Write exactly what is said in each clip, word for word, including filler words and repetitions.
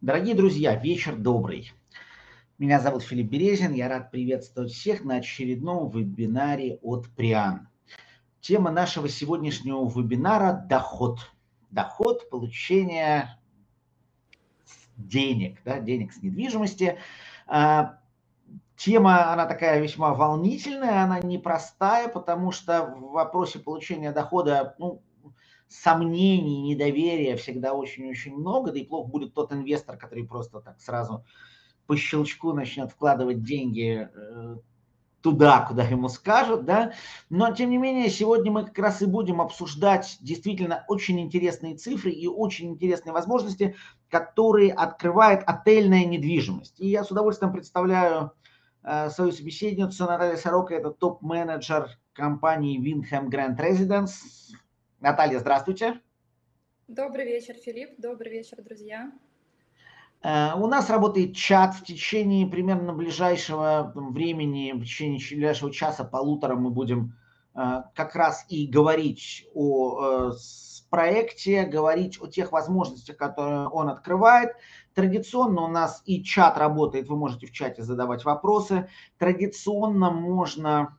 Дорогие друзья, вечер добрый. Меня зовут Филипп Березин, я рад приветствовать всех на очередном вебинаре от Приан. Тема нашего сегодняшнего вебинара – доход. Доход, получение денег, да, денег с недвижимости. А, Тема, она такая весьма волнительная, она непростая, потому что в вопросе получения дохода, ну, сомнений, недоверия всегда очень-очень много, да и плохо будет тот инвестор, который просто так сразу по щелчку начнет вкладывать деньги э, туда, куда ему скажут, да. Но, тем не менее, сегодня мы как раз и будем обсуждать действительно очень интересные цифры и очень интересные возможности, которые открывает отельная недвижимость. И я с удовольствием представляю э, свою собеседницу Наталья Сорока, это топ-менеджер компании Windham Grand Residence. Наталья, здравствуйте. Добрый вечер, Филипп. Добрый вечер, друзья. У нас работает чат в течение примерно ближайшего времени, в течение ближайшего часа-полутора мы будем как раз и говорить о проекте, говорить о тех возможностях, которые он открывает. Традиционно у нас и чат работает, вы можете в чате задавать вопросы. Традиционно можно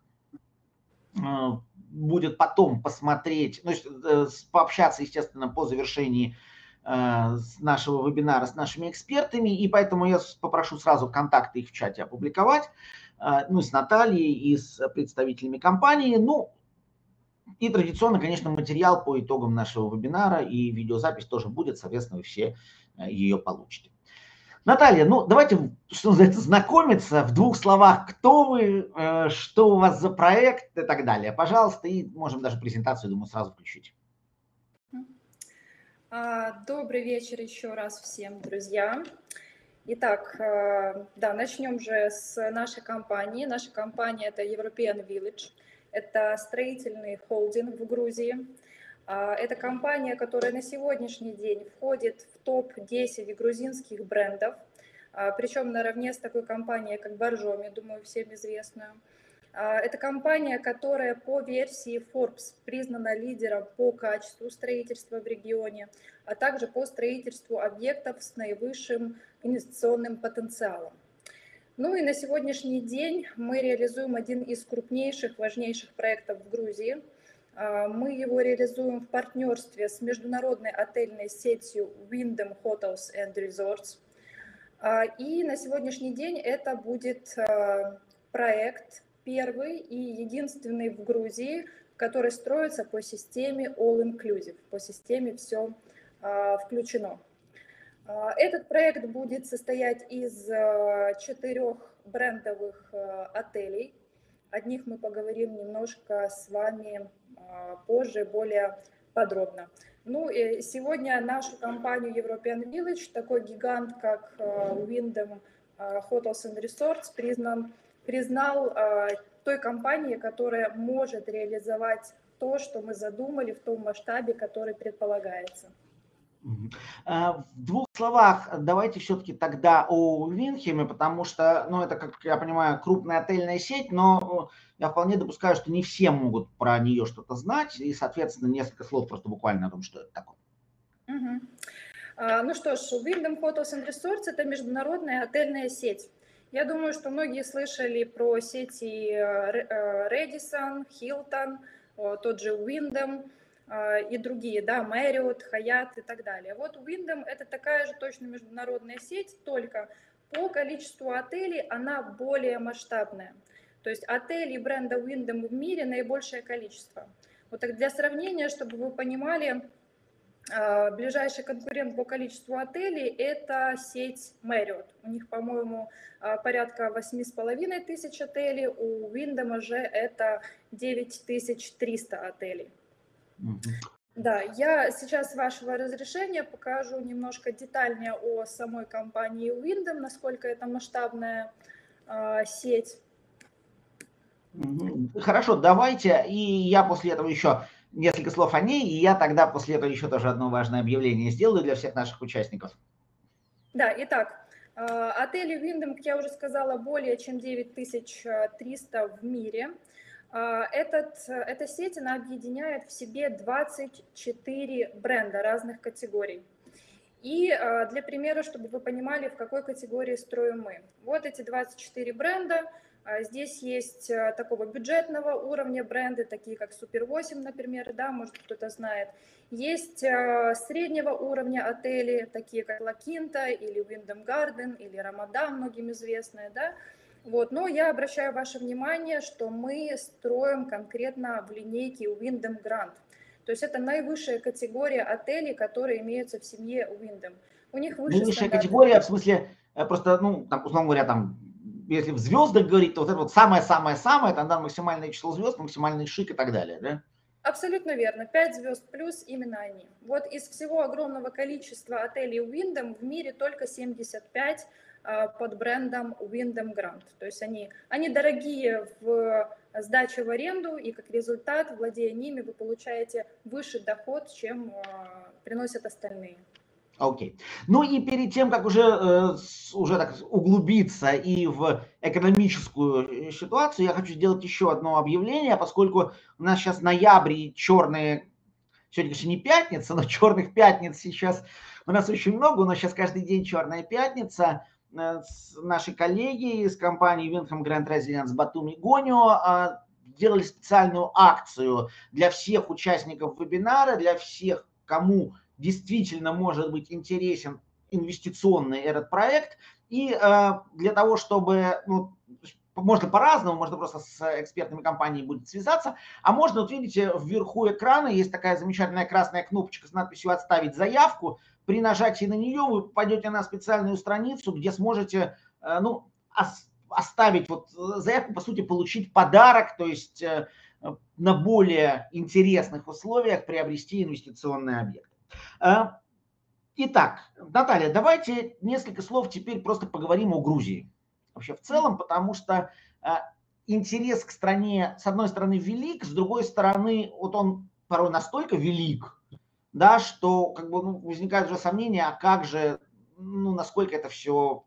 будет потом посмотреть, ну, пообщаться, естественно, по завершении нашего вебинара с нашими экспертами, и поэтому я попрошу сразу контакты их в чате опубликовать, ну, с Натальей, и с представителями компании, ну, и традиционно, конечно, материал по итогам нашего вебинара и видеозапись тоже будет, соответственно, вы все ее получите. Наталья, ну давайте, что называется, знакомиться в двух словах, кто вы, что у вас за проект и так далее. Пожалуйста, и можем даже презентацию, думаю, сразу включить. Добрый вечер еще раз всем, друзья. Итак, да, начнем же с нашей компании. Наша компания – это European Village. Это строительный холдинг в Грузии. Это компания, которая на сегодняшний день входит в топ десять грузинских брендов, причем наравне с такой компанией, как Боржоми, думаю, всем известную. Это компания, которая по версии Forbes признана лидером по качеству строительства в регионе, а также по строительству объектов с наивысшим инвестиционным потенциалом. Ну и на сегодняшний день мы реализуем один из крупнейших, важнейших проектов в Грузии. Мы его реализуем в партнерстве с международной отельной сетью Wyndham Hotels and Resorts. И на сегодняшний день это будет проект первый и единственный в Грузии, который строится по системе All-Inclusive, по системе «Все включено». Этот проект будет состоять из четырех брендовых отелей. О них мы поговорим немножко с вами позже, более подробно. Ну, и сегодня нашу компанию European Village, такой гигант, как Wyndham Hotels and Resorts, признан, признал той компанией, которая может реализовать то, что мы задумали в том масштабе, который предполагается. В двух словах давайте все-таки тогда о Винхеме, потому что, ну, это, как я понимаю, крупная отельная сеть, но я вполне допускаю, что не все могут про нее что-то знать, и, соответственно, несколько слов просто буквально о том, что это такое. Угу. А, ну что ж, Wyndham Hotels and Resorts – это международная отельная сеть. Я думаю, что многие слышали про сети Radisson, Hilton, тот же Wyndham и другие, да, Marriott, Hyatt и так далее. Вот Wyndham – это такая же точно международная сеть, только по количеству отелей она более масштабная. То есть отелей бренда Wyndham в мире наибольшее количество. Вот так для сравнения, чтобы вы понимали, ближайший конкурент по количеству отелей – это сеть Marriott. У них, по-моему, порядка восемь с половиной тысяч отелей, у Wyndham же это девять тысяч триста отелей. Mm-hmm. Да, я сейчас, с вашего разрешения, покажу немножко детальнее о самой компании Wyndham, насколько это масштабная э, сеть. Хорошо, давайте, и я после этого еще несколько слов о ней, и я тогда после этого еще тоже одно важное объявление сделаю для всех наших участников. Да, итак, отели Wyndham, как я уже сказала, более чем девять тысяч триста в мире. Этот, эта сеть, она объединяет в себе двадцать четыре бренда разных категорий. И для примера, чтобы вы понимали, в какой категории строим мы. Вот эти двадцать четыре бренда. Здесь есть такого бюджетного уровня бренды, такие как Супер восемь, например, да, может кто-то знает. Есть среднего уровня отели, такие как La Quinta или Wyndham Garden или Рамадан, многим известные, да. Вот. Но я обращаю ваше внимание, что мы строим конкретно в линейке Wyndham Grand. То есть это наивысшая категория отелей, которые имеются в семье Wyndham. У них выше Наивысшая стандарты. категория, в смысле, просто, ну, там, условно говоря, там, если в звездах говорить, то вот это вот самое-самое-самое, тогда максимальное число звезд, максимальный шик и так далее, да? Абсолютно верно. пять звезд плюс именно они. Вот из всего огромного количества отелей Wyndham в мире только семьдесят пять под брендом Wyndham Grand. То есть они, они дорогие в сдаче в аренду, и как результат, владея ними, вы получаете выше доход, чем приносят остальные. Окей. Okay. Ну и перед тем, как уже, э, уже так углубиться и в экономическую ситуацию, я хочу сделать еще одно объявление, поскольку у нас сейчас ноябрь и черные, сегодня, конечно, не пятница, но черных пятниц сейчас у нас очень много, у нас сейчас каждый день черная пятница. Наши коллеги из компании Wyndham Grand Residence Батуми Гонио сделали специальную акцию для всех участников вебинара, для всех, кому действительно может быть интересен инвестиционный этот проект. И э, для того, чтобы, ну, можно по-разному, можно просто с экспертными компаниями будет связаться, а можно, вот видите, вверху экрана есть такая замечательная красная кнопочка с надписью «Отставить заявку». При нажатии на нее вы попадете на специальную страницу, где сможете, э, ну, оставить вот заявку, по сути, получить подарок, то есть э, на более интересных условиях приобрести инвестиционный объект. Итак, Наталья, давайте несколько слов теперь просто поговорим о Грузии. Вообще в целом, потому что интерес к стране, с одной стороны, велик, с другой стороны, вот он порой настолько велик, да, что как бы, ну, возникает уже сомнение, а как же, ну, насколько это все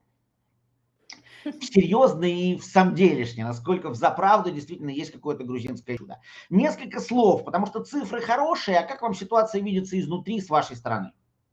серьезно и в самом делешне, насколько взаправду действительно есть какое-то грузинское чудо. Несколько слов, потому что цифры хорошие, а как вам ситуация видится изнутри с вашей стороны?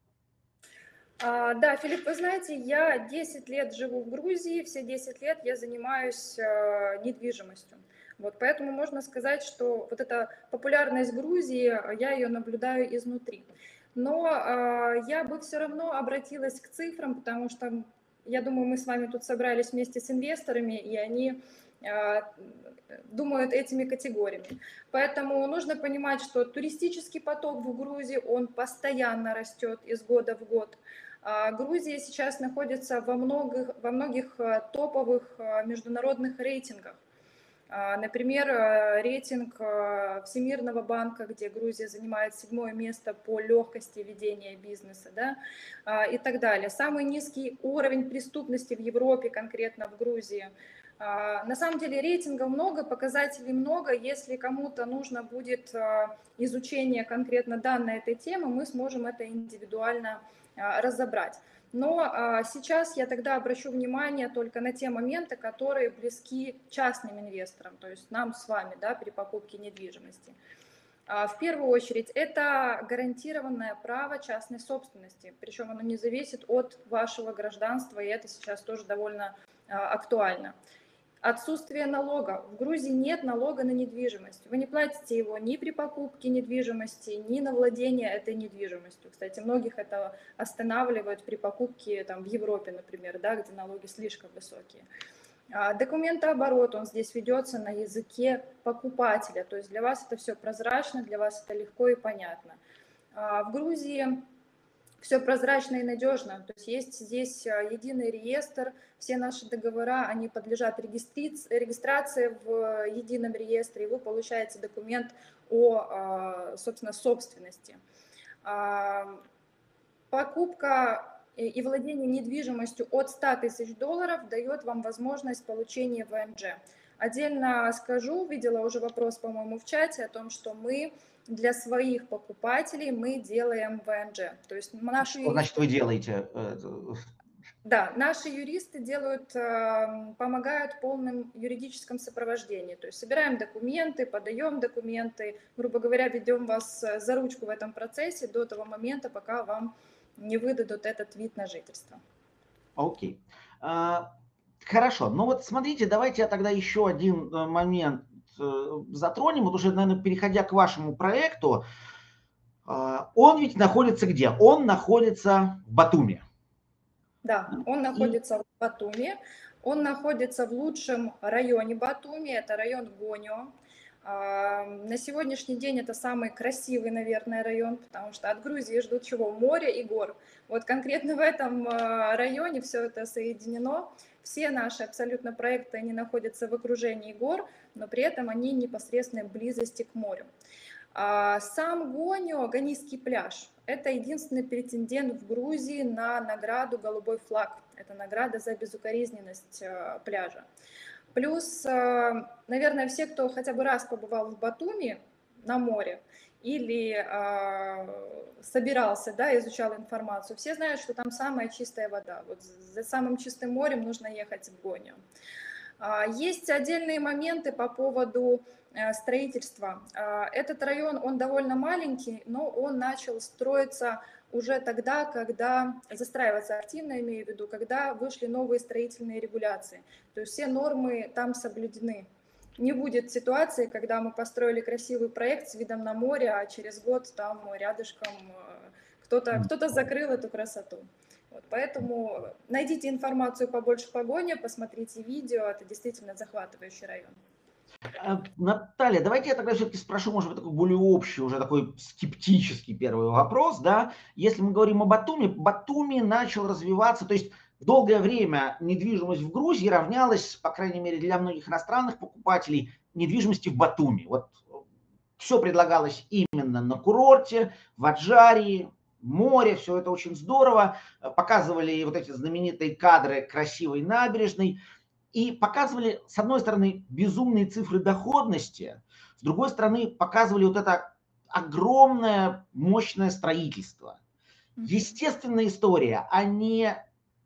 А, да, Филипп, вы знаете, я десять лет живу в Грузии, все десять лет я занимаюсь э, недвижимостью. Вот, поэтому можно сказать, что вот эта популярность Грузии, я ее наблюдаю изнутри. Но э, я бы все равно обратилась к цифрам, потому что, я думаю, мы с вами тут собрались вместе с инвесторами, и они э, думают этими категориями. Поэтому нужно понимать, что туристический поток в Грузии, он постоянно растет из года в год. Грузия сейчас находится во многих, во многих топовых международных рейтингах. Например, рейтинг Всемирного банка, где Грузия занимает седьмое место по легкости ведения бизнеса, да, и так далее. Самый низкий уровень преступности в Европе, конкретно в Грузии. На самом деле рейтингов много, показателей много. Если кому-то нужно будет изучение конкретно данной этой темы, мы сможем это индивидуально разобрать. Но а, сейчас я тогда обращу внимание только на те моменты, которые близки частным инвесторам, то есть нам с вами, да, при покупке недвижимости. А, в первую очередь, это гарантированное право частной собственности, причем оно не зависит от вашего гражданства, и это сейчас тоже довольно а, актуально. Отсутствие налога. В Грузии нет налога на недвижимость. Вы не платите его ни при покупке недвижимости, ни на владение этой недвижимостью. Кстати, многих это останавливает при покупке там, в Европе, например, да, где налоги слишком высокие. Документооборот, он здесь ведется на языке покупателя. То есть для вас это все прозрачно, для вас это легко и понятно. В Грузии все прозрачно и надежно. То есть есть здесь единый реестр, все наши договора, они подлежат регистрации в едином реестре, и вы получаете документ о, собственно, собственности. Покупка и владение недвижимостью от ста тысяч долларов дает вам возможность получения вэ эм джэ. Отдельно скажу, видела уже вопрос, по-моему, в чате о том, что мы для своих покупателей мы делаем вэ эм джэ. То есть наши Что значит вы делаете? Да, наши юристы делают, помогают в полном юридическом сопровождении. То есть собираем документы, подаем документы, грубо говоря, ведем вас за ручку в этом процессе до того момента, пока вам не выдадут этот вид на жительство. Окей. А, Хорошо. Ну вот смотрите, давайте я тогда еще один э, момент э, затронем. Вот уже, наверное, переходя к вашему проекту, а, он ведь находится где? Он находится в Батуми. Да, он И находится в Батуми, он находится в лучшем районе Батуми, это район Гонио. А, На сегодняшний день это самый красивый, наверное, район, потому что от Грузии ждут чего? Моря и гор. Вот конкретно в этом а, районе все это соединено. Все наши абсолютно проекты, они находятся в окружении гор, но при этом они непосредственной близости к морю. А Сам Гонио, Гонийский пляж, это единственный претендент в Грузии на награду «Голубой флаг». Это награда за безукоризненность э, пляжа. Плюс, э, наверное, все, кто хотя бы раз побывал в Батуми на море или э, собирался, да, изучал информацию, все знают, что там самая чистая вода. Вот за самым чистым морем нужно ехать в Гонио. Есть отдельные моменты по поводу строительства. Этот район, он довольно маленький, но он начал строиться уже тогда, когда, застраиваться активно, имею в виду, когда вышли новые строительные регуляции. То есть все нормы там соблюдены. Не будет ситуации, когда мы построили красивый проект с видом на море, а через год там рядышком кто-то кто-то закрыл эту красоту. Вот, поэтому найдите информацию побольше по Гоне, посмотрите видео, это действительно захватывающий район. Наталья, давайте я тогда все-таки спрошу, может быть, такой более общий, уже такой скептический первый вопрос, да. Если мы говорим о Батуми, Батуми начал развиваться, то есть долгое время недвижимость в Грузии равнялась, по крайней мере, для многих иностранных покупателей, недвижимости в Батуми. Вот все предлагалось именно на курорте, в Аджарии, море, все это очень здорово. Показывали вот эти знаменитые кадры красивой набережной. И показывали, с одной стороны, безумные цифры доходности, с другой стороны, показывали вот это огромное, мощное строительство. Естественная история, а не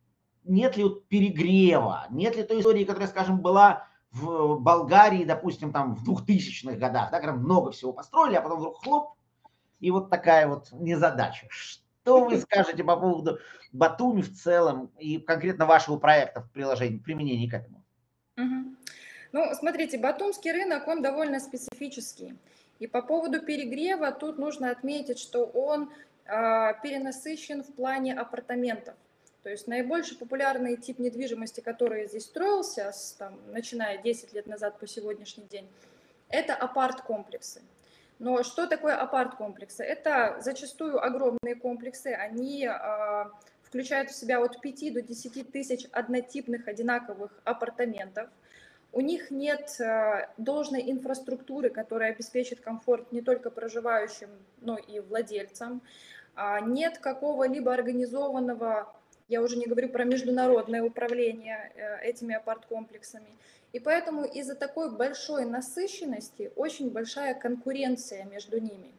нет ли вот перегрева, нет ли той истории, которая, скажем, была в Болгарии, допустим, там в двухтысячных годах, да, когда много всего построили, а потом вдруг хлоп, и вот такая вот незадача. Что вы скажете по поводу Батуми в целом и конкретно вашего проекта в приложении, в применении к этому? Угу. Ну, смотрите, батумский рынок, он довольно специфический. И по поводу перегрева тут нужно отметить, что он э, перенасыщен в плане апартаментов. То есть наибольший популярный тип недвижимости, который здесь строился, с, там, начиная десять лет назад по сегодняшний день, это апарт-комплексы. Но что такое апарт-комплексы? Это зачастую огромные комплексы, они э, включают в себя от пяти до десяти тысяч однотипных одинаковых апартаментов. У них нет э, должной инфраструктуры, которая обеспечит комфорт не только проживающим, но и владельцам. А нет какого-либо организованного, я уже не говорю про международное управление э, этими апарт-комплексами. И поэтому из-за такой большой насыщенности очень большая конкуренция между ними.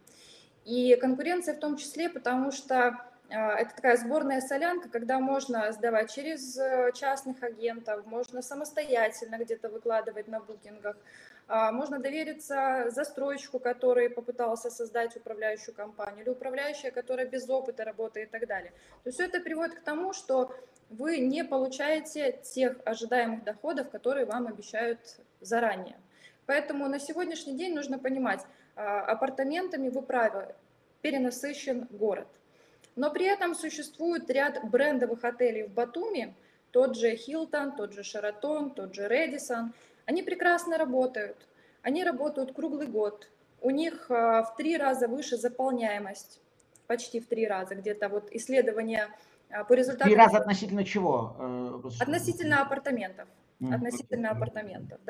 И конкуренция в том числе, потому что это такая сборная солянка, когда можно сдавать через частных агентов, можно самостоятельно где-то выкладывать на букингах, можно довериться застройщику, который попытался создать управляющую компанию, или управляющая, которая без опыта работает и так далее. То есть все это приводит к тому, что вы не получаете тех ожидаемых доходов, которые вам обещают заранее. Поэтому на сегодняшний день нужно понимать, апартаментами вы правы, перенасыщен город. Но при этом существует ряд брендовых отелей в Батуми, тот же Hilton, тот же Sheraton, тот же Radisson. Они прекрасно работают, они работают круглый год. У них в три раза выше заполняемость, почти в три раза, где-то вот исследования по результатам... Три раза относительно чего? Относительно апартаментов. Mm, относительно okay. апартаментов,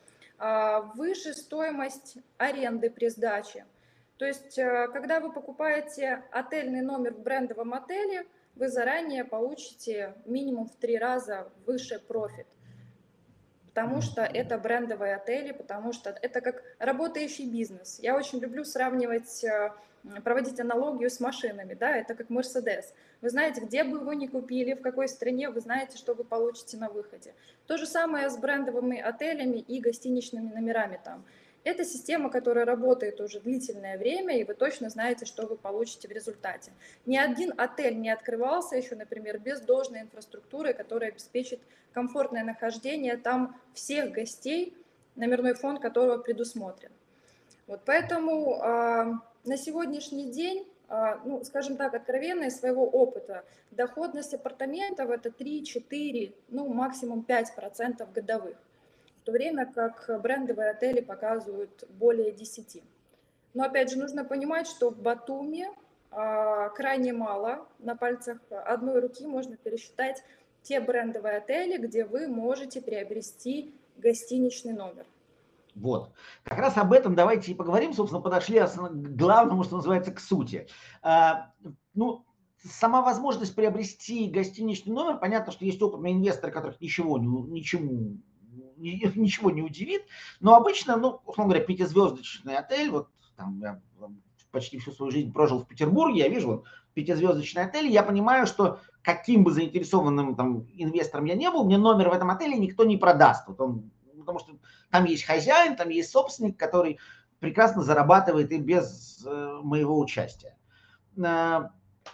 да. Выше стоимость аренды при сдаче. То есть, когда вы покупаете отельный номер в брендовом отеле, вы заранее получите минимум в три раза выше профит. Потому что это брендовые отели, потому что это как работающий бизнес. Я очень люблю сравнивать, проводить аналогию с машинами, да, это как Mercedes. Вы знаете, где бы вы ни купили, в какой стране, вы знаете, что вы получите на выходе. То же самое с брендовыми отелями и гостиничными номерами там. Это система, которая работает уже длительное время, и вы точно знаете, что вы получите в результате. Ни один отель не открывался еще, например, без должной инфраструктуры, которая обеспечит комфортное нахождение там всех гостей, номерной фонд которого предусмотрен. Вот поэтому э, на сегодняшний день, э, ну, скажем так, откровенно из своего опыта, доходность апартаментов это три-четыре, ну, максимум пять процентов годовых. В то время как брендовые отели показывают более десяти. Но опять же нужно понимать, что в Батуми а, крайне мало, на пальцах одной руки можно пересчитать те брендовые отели, где вы можете приобрести гостиничный номер. Вот. Как раз об этом давайте и поговорим. Собственно, подошли к главному, что называется, к сути. А, ну, сама возможность приобрести гостиничный номер, понятно, что есть опытные инвесторы, которых ничего, ничему ничего не удивит, но обычно, ну, условно говоря, пятизвездочный отель, вот там я почти всю свою жизнь прожил в Петербурге, я вижу вот, пятизвездочный отель, я понимаю, что каким бы заинтересованным там инвестором я не был, мне номер в этом отеле никто не продаст, вот он, потому что там есть хозяин, там есть собственник, который прекрасно зарабатывает и без э, моего участия. Э,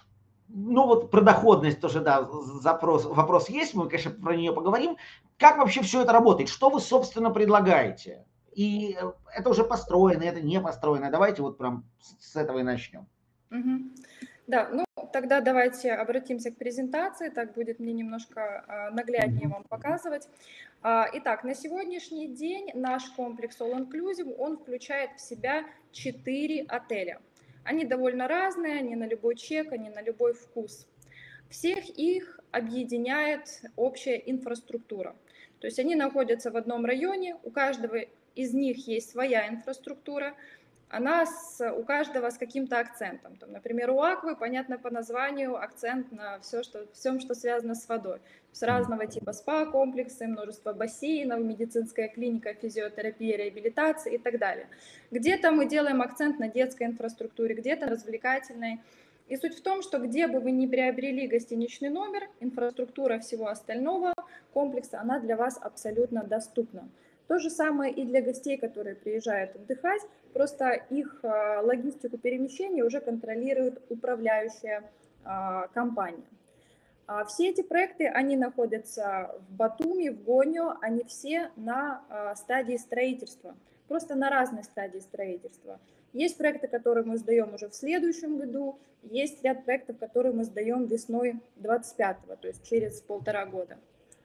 ну вот про доходность тоже, да, запрос, вопрос есть, мы, конечно, про нее поговорим. Как вообще все это работает? Что вы, собственно, предлагаете? И это уже построено, это не построено. Давайте вот прям с этого и начнем. Угу. Да, ну тогда давайте обратимся к презентации, так будет мне немножко нагляднее вам показывать. Итак, на сегодняшний день наш комплекс All Inclusive, он включает в себя четыре отеля. Они довольно разные, они на любой чек, они на любой вкус. Всех их объединяет общая инфраструктура. То есть они находятся в одном районе, у каждого из них есть своя инфраструктура, она с, у каждого с каким-то акцентом. Там, например, у Аквы, понятно по названию, акцент на все, что, всем, что связано с водой. То есть разного типа спа-комплексы, множество бассейнов, медицинская клиника, физиотерапия, реабилитация и так далее. Где-то мы делаем акцент на детской инфраструктуре, где-то развлекательной. И суть в том, что где бы вы ни приобрели гостиничный номер, инфраструктура всего остального комплекса, она для вас абсолютно доступна. То же самое и для гостей, которые приезжают отдыхать, просто их логистику перемещения уже контролирует управляющая компания. Все эти проекты, они находятся в Батуми, в Гоньо, они все на стадии строительства, просто на разной стадии строительства. Есть проекты, которые мы сдаем уже в следующем году, есть ряд проектов, которые мы сдаем весной двадцать пятого, то есть через полтора года.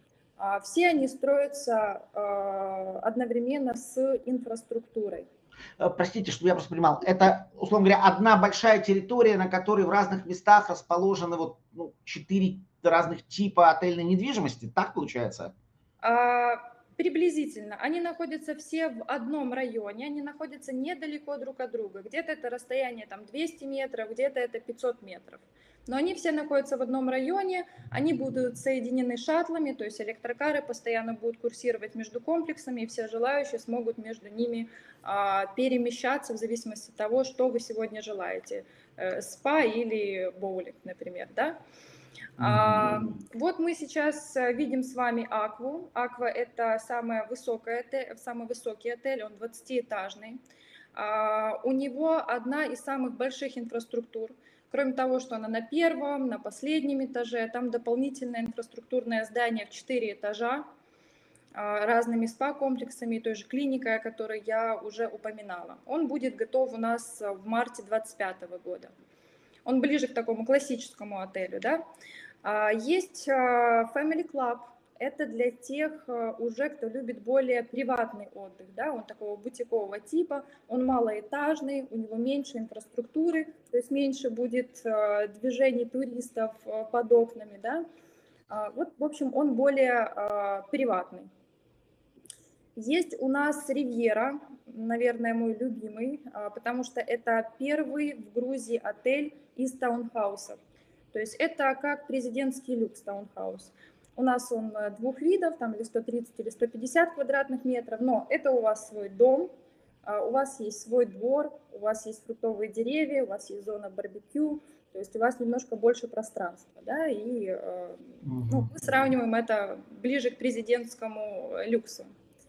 Все они строятся одновременно с инфраструктурой. Простите, чтобы я просто понимал, это, условно говоря, одна большая территория, на которой в разных местах расположены вот ну, четыре разных типа отельной недвижимости, так получается? Приблизительно. Они находятся все в одном районе, они находятся недалеко друг от друга. Где-то это расстояние там двести метров, где-то это пятьсот метров. Но они все находятся в одном районе, они будут соединены шаттлами, то есть электрокары постоянно будут курсировать между комплексами, и все желающие смогут между ними а, перемещаться в зависимости от того, что вы сегодня желаете. Э, спа или боулинг, например, да? А, вот мы сейчас видим с вами Акву. Аква – это самая высокая, самый высокий отель, он двадцатиэтажный. А, у него одна из самых больших инфраструктур. Кроме того, что она на первом, на последнем этаже, там дополнительное инфраструктурное здание в четыре этажа, разными спа-комплексами, той же клиникой, о которой я уже упоминала. Он будет готов у нас в марте двадцать пятого года. Он ближе к такому классическому отелю, да. Есть Family Club. Это для тех уже, кто любит более приватный отдых, да, он такого бутикового типа, он малоэтажный, у него меньше инфраструктуры, то есть меньше будет движений туристов под окнами, да. Вот, в общем, он более приватный. Есть у нас Ривьера, наверное, мой любимый, потому что это первый в Грузии отель из таунхаусов. То есть это как президентский люкс таунхаус. У нас он двух видов, там или сто тридцать, или сто пятьдесят квадратных метров, но это у вас свой дом, у вас есть свой двор, у вас есть фруктовые деревья, у вас есть зона барбекю, то есть у вас немножко больше пространства, да, и ну, мы сравниваем это ближе к президентскому люксу.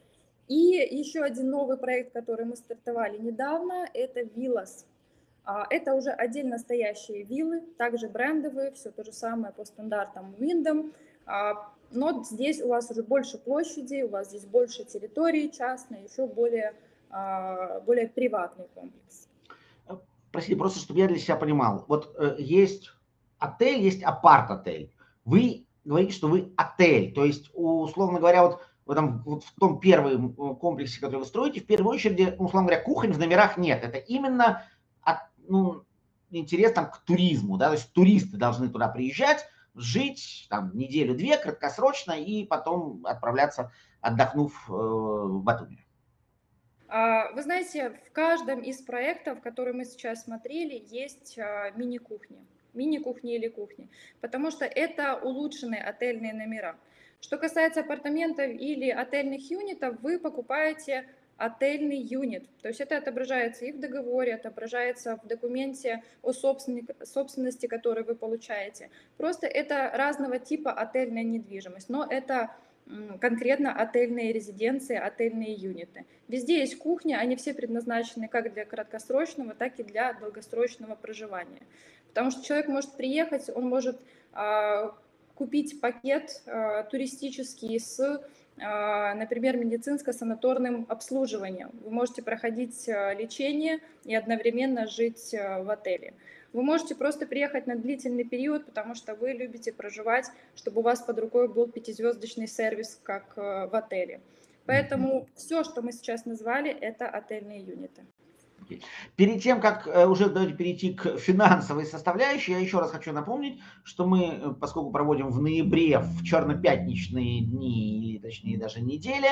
И еще один новый проект, который мы стартовали недавно, это Villas. Это уже отдельно стоящие виллы, также брендовые, все то же самое по стандартам Wyndham. Но здесь у вас уже больше площади, у вас здесь больше территории частной, еще более, более приватный комплекс. Простите, просто чтобы я для себя понимал. Вот э, есть отель, есть апарт-отель. Вы говорите, что вы отель. То есть, условно говоря, вот в, этом, вот в том первом комплексе, который вы строите, в первую очередь, условно говоря, кухонь в номерах нет. Это именно от, ну, интерес там, к туризму. Да? То есть туристы должны туда приезжать, жить там неделю-две краткосрочно и потом отправляться, отдохнув э, в Батуми. Вы знаете, в каждом из проектов, которые мы сейчас смотрели, есть мини-кухни. Мини-кухни или кухни, потому что это улучшенные отельные номера. Что касается апартаментов или отельных юнитов, вы покупаете отельный юнит. То есть это отображается и в договоре, отображается в документе о собственности, который вы получаете. Просто это разного типа отельная недвижимость, но это конкретно отельные резиденции, отельные юниты. Везде есть кухня, они все предназначены как для краткосрочного, так и для долгосрочного проживания. Потому что человек может приехать, он может а, купить пакет а, туристический с, а, например, медицинско-санаторным обслуживанием. Вы можете проходить а, лечение и одновременно жить а, в отеле. Вы можете просто приехать на длительный период, потому что вы любите проживать, чтобы у вас под рукой был пятизвездочный сервис, как в отеле. Поэтому все, что мы сейчас назвали, это отельные юниты. Перед тем, как уже давайте перейти к финансовой составляющей, я еще раз хочу напомнить, что мы, поскольку проводим в ноябре, в черно-пятничные дни, или точнее даже недели,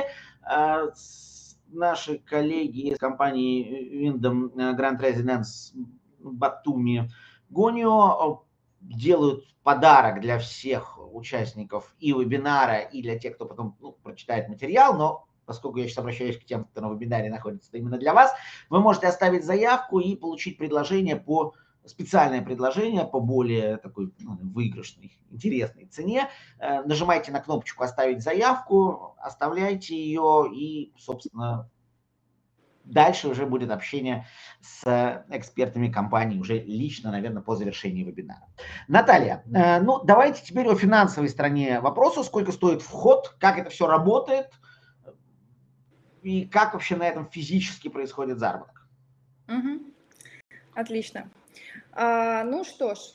наши коллеги из компании Wyndham Grand Residence Батуми Гонио делают подарок для всех участников и вебинара, и для тех, кто потом ну, прочитает материал, но поскольку я сейчас обращаюсь к тем, кто на вебинаре находится, это именно для вас, вы можете оставить заявку и получить предложение по, специальное предложение по более такой ну, выигрышной, интересной цене. Нажимайте на кнопочку «Оставить заявку», оставляйте ее и, собственно, дальше уже будет общение с экспертами компании уже лично, наверное, по завершении вебинара. Наталья, ну давайте теперь о финансовой стороне вопроса. Сколько стоит вход, как это все работает и как вообще на этом физически происходит заработок? Угу. Отлично. А, ну что ж,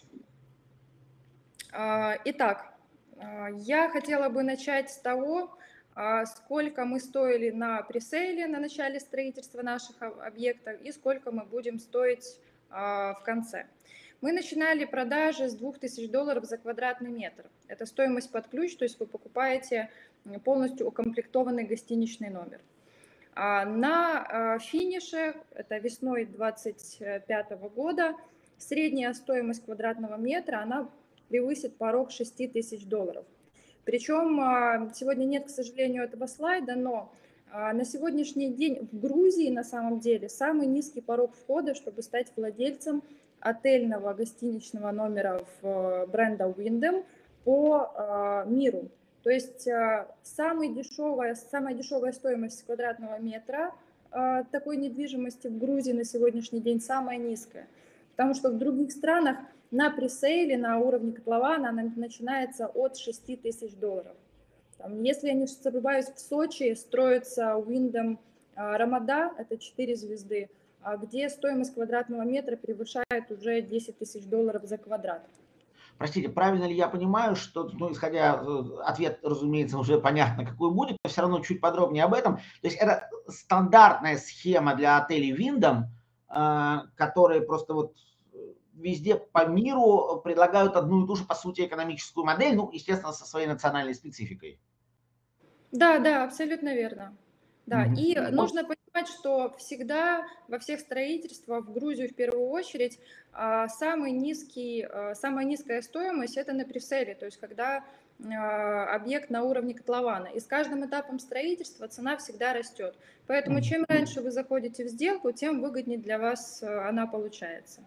а, итак, я хотела бы начать с того, сколько мы стоили на пресейле на начале строительства наших объектов и сколько мы будем стоить в конце. Мы начинали продажи с двух тысяч долларов за квадратный метр. Это стоимость под ключ, то есть вы покупаете полностью укомплектованный гостиничный номер. На финише, это весной две тысячи двадцать пятого года, средняя стоимость квадратного метра, она превысит порог шести тысяч долларов. Причем сегодня нет, к сожалению, этого слайда, но на сегодняшний день в Грузии на самом деле самый низкий порог входа, чтобы стать владельцем отельного гостиничного номера в бренда Wyndham по миру. То есть самая дешевая, самая дешевая стоимость квадратного метра такой недвижимости в Грузии на сегодняшний день самая низкая. Потому что в других странах на пресейле, на уровне котлована она начинается от шести тысяч долларов. Там, если я не забываюсь, в Сочи строится Wyndham Рамада, это четыре звезды, где стоимость квадратного метра превышает уже десять тысяч долларов за квадрат. Простите, правильно ли я понимаю, что, ну, исходя, ответ, разумеется, уже понятно, какой будет, но все равно чуть подробнее об этом. То есть это стандартная схема для отелей Wyndham, которые просто вот везде по миру предлагают одну и ту же, по сути, экономическую модель, ну, естественно, со своей национальной спецификой. Да, да, абсолютно верно. Да, mm-hmm. И mm-hmm. нужно понимать, что всегда во всех строительствах, в Грузию в первую очередь, самый низкий, самая низкая стоимость – это на пресейле, то есть когда объект на уровне котлована. И с каждым этапом строительства цена всегда растет. Поэтому чем раньше вы заходите в сделку, тем выгоднее для вас она получается.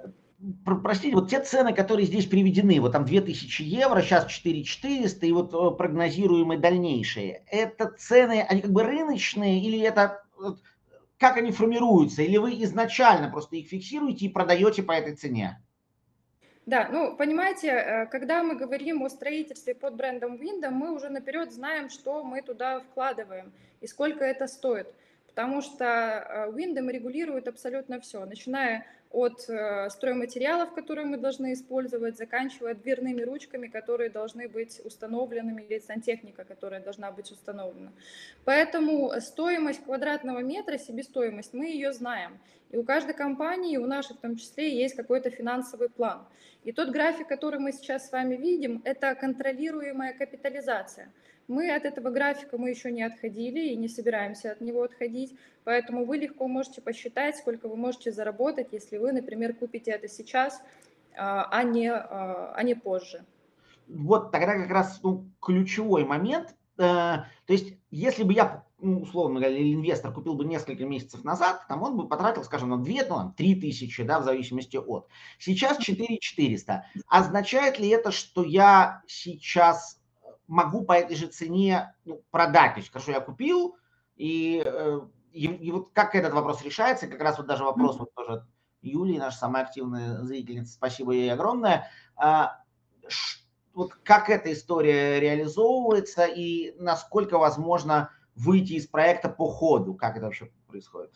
про простите, вот те цены, которые здесь приведены, вот там две тысячи евро, сейчас четыре тысячи четыреста, и вот э, прогнозируемые дальнейшие, это цены, они как бы рыночные, или это, вот, как они формируются, или вы изначально просто их фиксируете и продаете по этой цене? Да, ну, понимаете, э, когда мы говорим о строительстве под брендом Windom, мы уже наперед знаем, что мы туда вкладываем и сколько это стоит. Потому что э, Windom регулирует абсолютно все, начиная от э, стройматериалов, которые мы должны использовать, заканчивая дверными ручками, которые должны быть установленными, или сантехника, которая должна быть установлена. Поэтому стоимость квадратного метра, себестоимость, мы ее знаем. И у каждой компании, у нашей в том числе, есть какой-то финансовый план. И тот график, который мы сейчас с вами видим, это контролируемая капитализация. Мы от этого графика мы еще не отходили и не собираемся от него отходить, поэтому вы легко можете посчитать, сколько вы можете заработать, если вы, например, купите это сейчас, а не, а не позже. Вот тогда как раз, ну, ключевой момент. Э, то есть, если бы я, ну, условно говоря, или инвестор купил бы несколько месяцев назад, там он бы потратил, скажем, на две, ну, три тысячи, да, в зависимости от. Сейчас четыре четыреста. Означает ли это, что я сейчас могу по этой же цене, ну, продать? То есть, хорошо, я купил, и, э, и, и вот как этот вопрос решается, как раз вот даже вопрос вот тоже Юлии, наша самая активная зрительница, спасибо ей огромное. А, вот как эта история реализовывается и насколько возможно выйти из проекта по ходу, как это вообще происходит?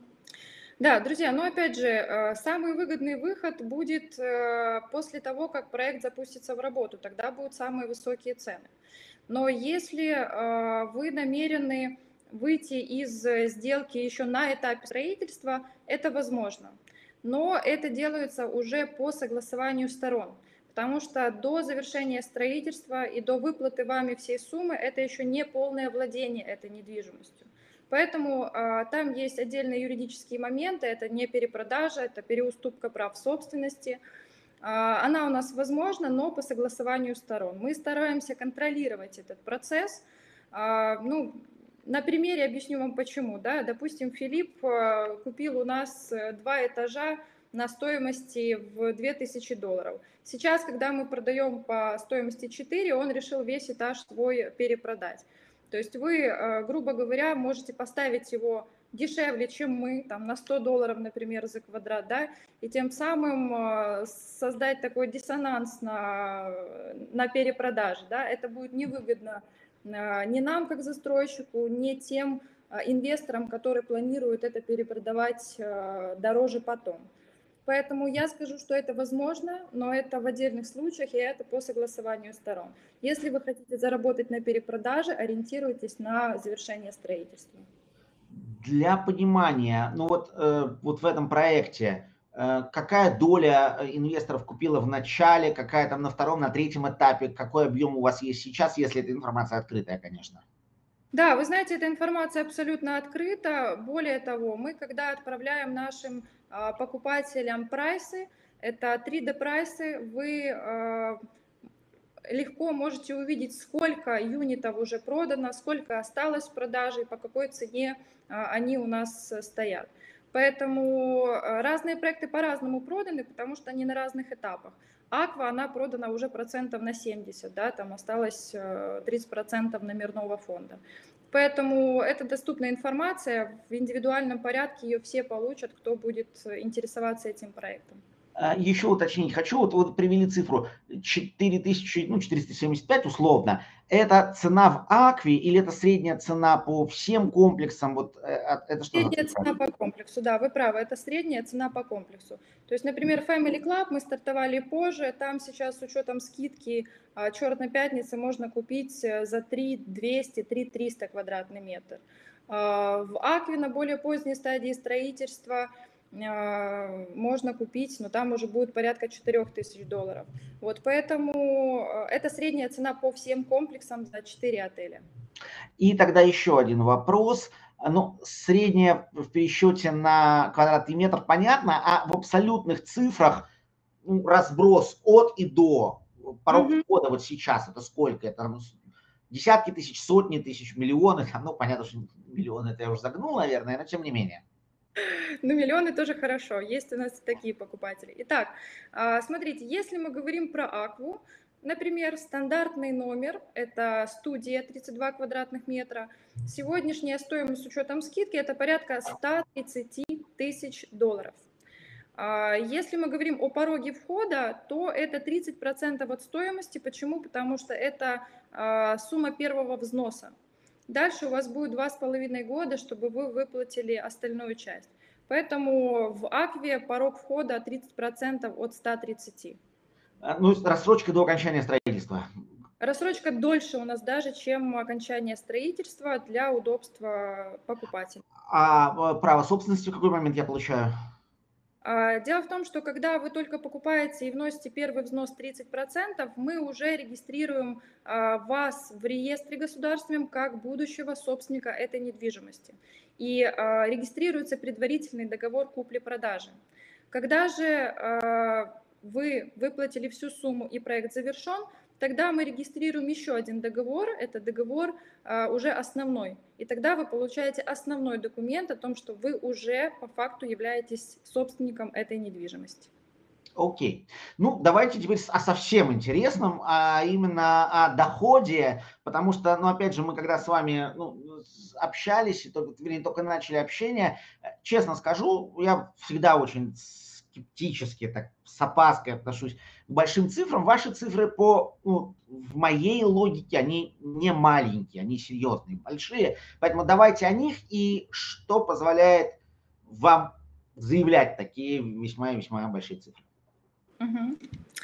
Да, друзья, но опять же, самый выгодный выход будет после того, как проект запустится в работу, тогда будут самые высокие цены. Но если вы намерены выйти из сделки еще на этапе строительства, это возможно. Но это делается уже по согласованию сторон, потому что до завершения строительства и до выплаты вами всей суммы это еще не полное владение этой недвижимостью. Поэтому а, там есть отдельные юридические моменты, это не перепродажа, это переуступка прав собственности. А, она у нас возможна, но по согласованию сторон. Мы стараемся контролировать этот процесс. А, ну, на примере объясню вам почему. Да? Допустим, Филипп а, купил у нас два этажа на стоимости в две тысячи долларов. Сейчас, когда мы продаем по стоимости четыре, он решил весь этаж свой перепродать. То есть вы, грубо говоря, можете поставить его дешевле, чем мы, там, на сто долларов, например, за квадрат, да, и тем самым создать такой диссонанс на, на перепродаже, да, это будет невыгодно ни нам, как застройщику, ни тем инвесторам, которые планируют это перепродавать дороже потом. Поэтому я скажу, что это возможно, но это в отдельных случаях, и это по согласованию сторон. Если вы хотите заработать на перепродаже, ориентируйтесь на завершение строительства. Для понимания, ну вот, э, вот в этом проекте, э, какая доля инвесторов купила в начале, какая там на втором, на третьем этапе, какой объем у вас есть сейчас, если эта информация открытая, конечно? Да, вы знаете, эта информация абсолютно открыта. Более того, мы, когда отправляем нашим а, покупателям прайсы, это три дэ прайсы, вы а, легко можете увидеть, сколько юнитов уже продано, сколько осталось в продаже и по какой цене а, они у нас стоят. Поэтому разные проекты по-разному проданы, потому что они на разных этапах. Аква, она продана уже процентов на семьдесят, да, там осталось тридцать процентов номерного фонда. Поэтому это доступная информация, в индивидуальном порядке ее все получат, кто будет интересоваться этим проектом. Еще уточнить хочу, вот, вот привели цифру четыре тысячи, ну, четыреста семьдесят пять условно. Это цена в Акве или это средняя цена по всем комплексам? Вот это что за Средняя цифра? цена по комплексу, да, вы правы, это средняя цена по комплексу. То есть, например, Family Club мы стартовали позже, там сейчас с учетом скидки Черной пятницы можно купить за три двести, три триста квадратный метр. В Акве на более поздней стадии строительства можно купить, но там уже будет порядка четырёх тысяч долларов. Вот поэтому это средняя цена по всем комплексам за четыре отеля. И тогда еще один вопрос. Ну, средняя в пересчете на квадратный метр понятно, а в абсолютных цифрах, ну, разброс от и до, порог Mm-hmm. входа вот сейчас, это сколько? Это десятки тысяч, сотни тысяч, миллионы, ну, понятно, что миллионы это я уже загнул, наверное, но тем не менее. Ну, миллионы тоже хорошо, есть у нас и такие покупатели. Итак, а, смотрите, если мы говорим про Акву, например, стандартный номер– это студия тридцать два квадратных метра. Сегодняшняя стоимость с учетом скидки– это порядка ста тридцати тысяч долларов. А, Если мы говорим о пороге входа, то это тридцать процентов от стоимости. Почему? Потому что это а, сумма первого взноса. Дальше у вас будет два с половиной года, чтобы вы выплатили остальную часть. Поэтому в Акве порог входа тридцать процентов от ста тридцати. А, Ну, рассрочка до окончания строительства. Рассрочка дольше у нас даже, чем окончание строительства для удобства покупателя. А э, право собственности в какой момент я получаю? А, Дело в том, что когда вы только покупаете и вносите первый взнос тридцать процентов, мы уже регистрируем а, вас в реестре государственном как будущего собственника этой недвижимости. И а, регистрируется предварительный договор купли-продажи. Когда же а, вы выплатили всю сумму и проект завершен, тогда мы регистрируем еще один договор, это договор а, уже основной. И тогда вы получаете основной документ о том, что вы уже по факту являетесь собственником этой недвижимости. Окей. Ну, давайте теперь с- о совсем интересном, а именно о доходе, потому что, ну, опять же, мы когда с вами ну, с- общались, и только, вернее, только начали общение, э, честно скажу, я всегда очень скептически, так, с опаской отношусь к большим цифрам. Ваши цифры по, ну, в моей логике, они не маленькие, они серьезные, большие, поэтому давайте о них и что позволяет вам заявлять такие весьма и весьма большие цифры. Мгм.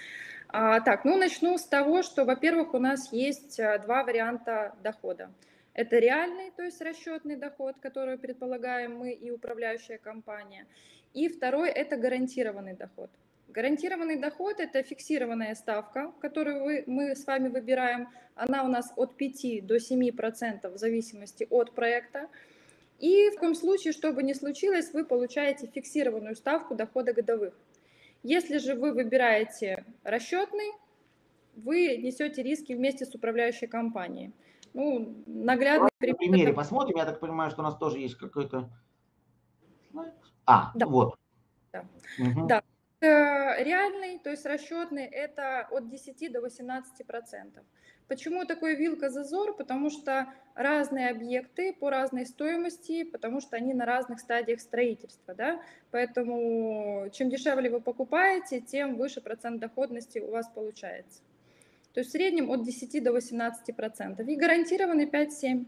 А, так, ну начну с того, что, во-первых, у нас есть а, два варианта дохода. Это реальный, то есть расчетный доход, который предполагаем мы и управляющая компания. И второй– это гарантированный доход. Гарантированный доход– это фиксированная ставка, которую вы, мы с вами выбираем. Она у нас от пяти до семи процентов в зависимости от проекта. И в таком случае, что бы ни случилось, вы получаете фиксированную ставку дохода годовых. Если же вы выбираете расчетный, вы несете риски вместе с управляющей компанией. Ну, наглядный На пример примере это... посмотрим. Я так понимаю, что у нас тоже есть какой-то... А, Да, вот. да, Мгм. да. Э, Реальный, то есть расчетный, это от десяти до восемнадцати процентов. Почему такой вилка-зазор? Потому что разные объекты по разной стоимости, потому что они на разных стадиях строительства, да? Поэтому чем дешевле вы покупаете, тем выше процент доходности у вас получается. То есть в среднем от десяти до восемнадцати процентов. И гарантированный пять-семь.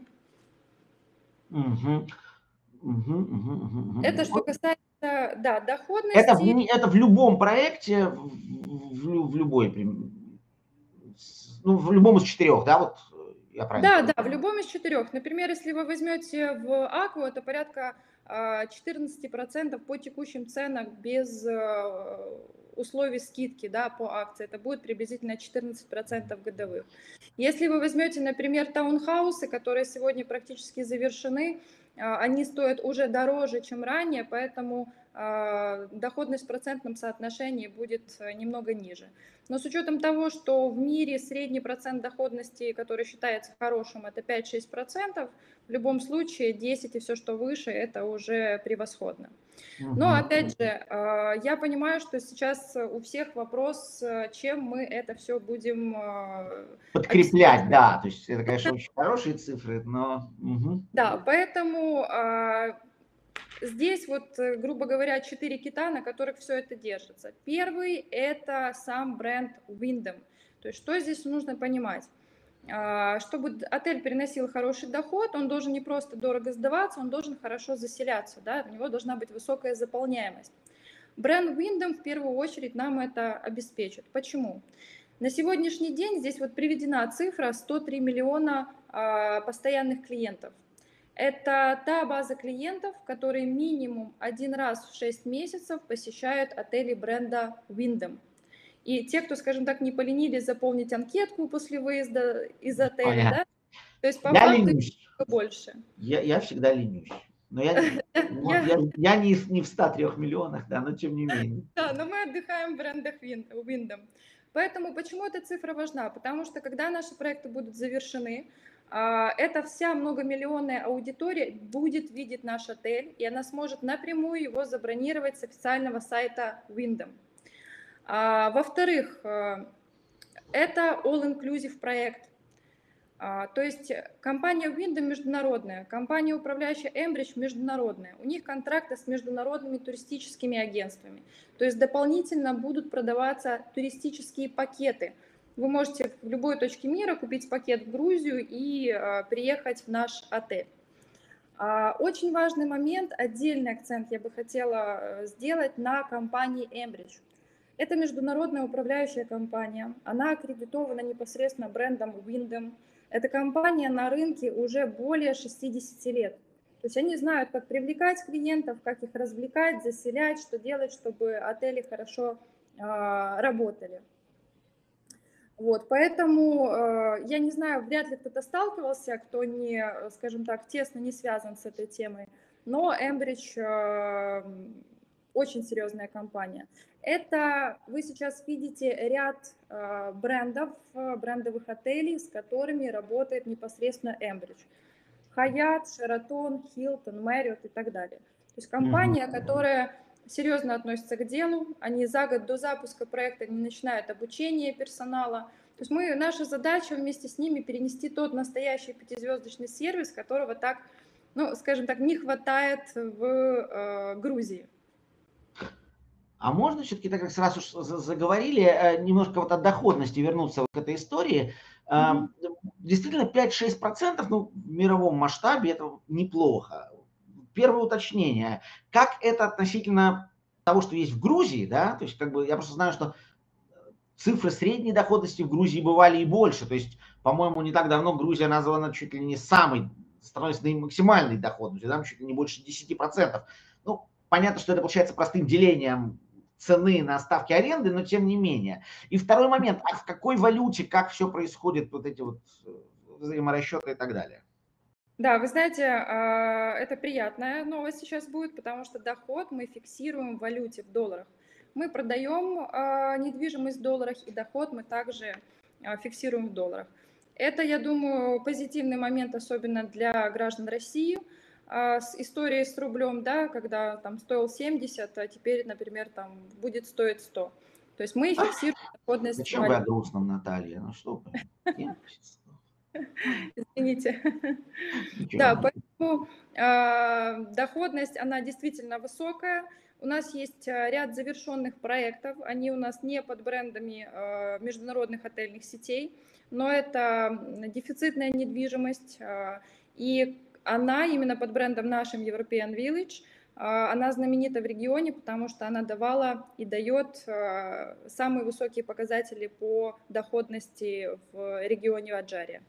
Мгм. Мгм, мгм, мгм, Это мгм. что Вот. касается, да, Это в, доходности. не- это в любом проекте, в, в лю- в любой, прям, с- ну, в любом из четырех, да, вот э, я правильно Да, понимаю? да, в любом из четырех. Например, если вы возьмете в Акву, это порядка а, четырнадцати процентов по текущим ценам без э, условий скидки, да, по акции. Это будет приблизительно четырнадцать процентов годовых. Если вы возьмете, например, таунхаусы, которые сегодня практически завершены, а, они стоят уже дороже, чем ранее, поэтому а, доходность в процентном соотношении будет э, немного ниже. Но с учетом того, что в мире средний процент доходности, который считается хорошим, это пять-шесть процентов, в любом случае десять и все, что выше, это уже превосходно. Но Мгм. опять же, а, я понимаю, что сейчас у всех вопрос, э, чем мы это все будем а, Подкреплять, обеспечивать. да, то есть это, конечно, очень хорошие цифры, но... мгм. Да, поэтому а, здесь вот, э, грубо говоря, четыре кита, на которых все это держится. Первый– это сам бренд Wyndham. То есть что здесь нужно понимать? А, Чтобы отель приносил хороший доход, он должен не просто дорого сдаваться, он должен хорошо заселяться, да? У него должна быть высокая заполняемость. Бренд Wyndham в первую очередь нам это обеспечит. Почему? На сегодняшний день здесь вот приведена цифра сто три миллиона а, постоянных клиентов. Это та база клиентов, которые минимум один раз в шесть месяцев посещают отели бренда Wyndham. И те, кто, скажем так, не поленились заполнить анкетку после выезда из отеля, Понятно. да, то есть по Я факту их ленюсь. больше. Я, я всегда ленюсь. Но я, ну, Я, я, я не, не в ста трёх миллионах, да, но тем не менее. да, но мы отдыхаем в брендах Wyndham. Поэтому почему эта цифра важна? Потому что когда наши проекты будут завершены, А, Эта вся многомиллионная аудитория будет видеть наш отель, и она сможет напрямую его забронировать с официального сайта Wyndham. А, Во-вторых, э, это all-inclusive проект. А, То есть компания Wyndham международная, компания, управляющая Эмбридж, международная. У них контракты с международными туристическими агентствами. То есть дополнительно будут продаваться туристические пакеты. Вы можете в любой точке мира купить пакет в Грузию и а, приехать в наш отель. А, Очень важный момент, отдельный акцент я бы хотела э, сделать на компании Эмбридж. Это международная управляющая компания, она аккредитована непосредственно брендом Wyndham. Эта компания на рынке уже более шестидесяти лет. То есть они знают, как привлекать клиентов, как их развлекать, заселять, что делать, чтобы отели хорошо а, работали. Вот, поэтому э, я не знаю, вряд ли кто-то сталкивался, кто не, скажем так, тесно не связан с этой темой, но Эмбридж э, очень серьезная компания. Это вы сейчас видите ряд э, брендов, э, брендовых отелей, с которыми работает непосредственно Эмбридж. Hyatt, Sheraton, Hilton, Marriott и так далее. То есть компания, Мгм. которая серьезно относятся к делу, они за год до запуска проекта не начинают обучение персонала. То есть мы, наша задача вместе с ними перенести тот настоящий пятизвездочный сервис, которого так, ну, скажем так, не хватает в э, Грузии. А можно все-таки, так как сразу ж за- заговорили, э, немножко вот от доходности вернуться вот к этой истории. А, Мгм. Действительно, пять-шесть процентов, ну, в мировом масштабе это неплохо. Первое уточнение. Как это относительно того, что есть в Грузии, да? То есть, как бы, я просто знаю, что цифры средней доходности в Грузии бывали и больше. То есть, по-моему, не так давно Грузия названа чуть ли не самой страной с максимальной доходностью, там чуть ли не больше десяти процентов. Ну, понятно, что это получается простым делением цены на ставки аренды, но тем не менее. И второй момент, а в какой валюте, как все происходит, вот эти вот э, взаиморасчеты и так далее. Да, вы знаете, а, это приятная новость сейчас будет, потому что доход мы фиксируем в валюте, в долларах. Мы продаем а, недвижимость в долларах, и доход мы также а, фиксируем в долларах. Это, я думаю, позитивный момент, особенно для граждан России, а, с историей с рублем, да, когда там стоил семьдесят, а теперь, например, там будет стоить сто. То есть мы фиксируем доходность в Зачем вы о валюте. грустном, Наталья? Ну что вы? Извините. Ничего. Да, поэтому э, доходность, она действительно высокая. У нас есть э, ряд завершенных проектов, они у нас не под брендами э, международных отельных сетей, но это дефицитная недвижимость, э, и она именно под брендом нашим European Village, э, она знаменита в регионе, потому что она давала и дает э, самые высокие показатели по доходности в регионе Аджария.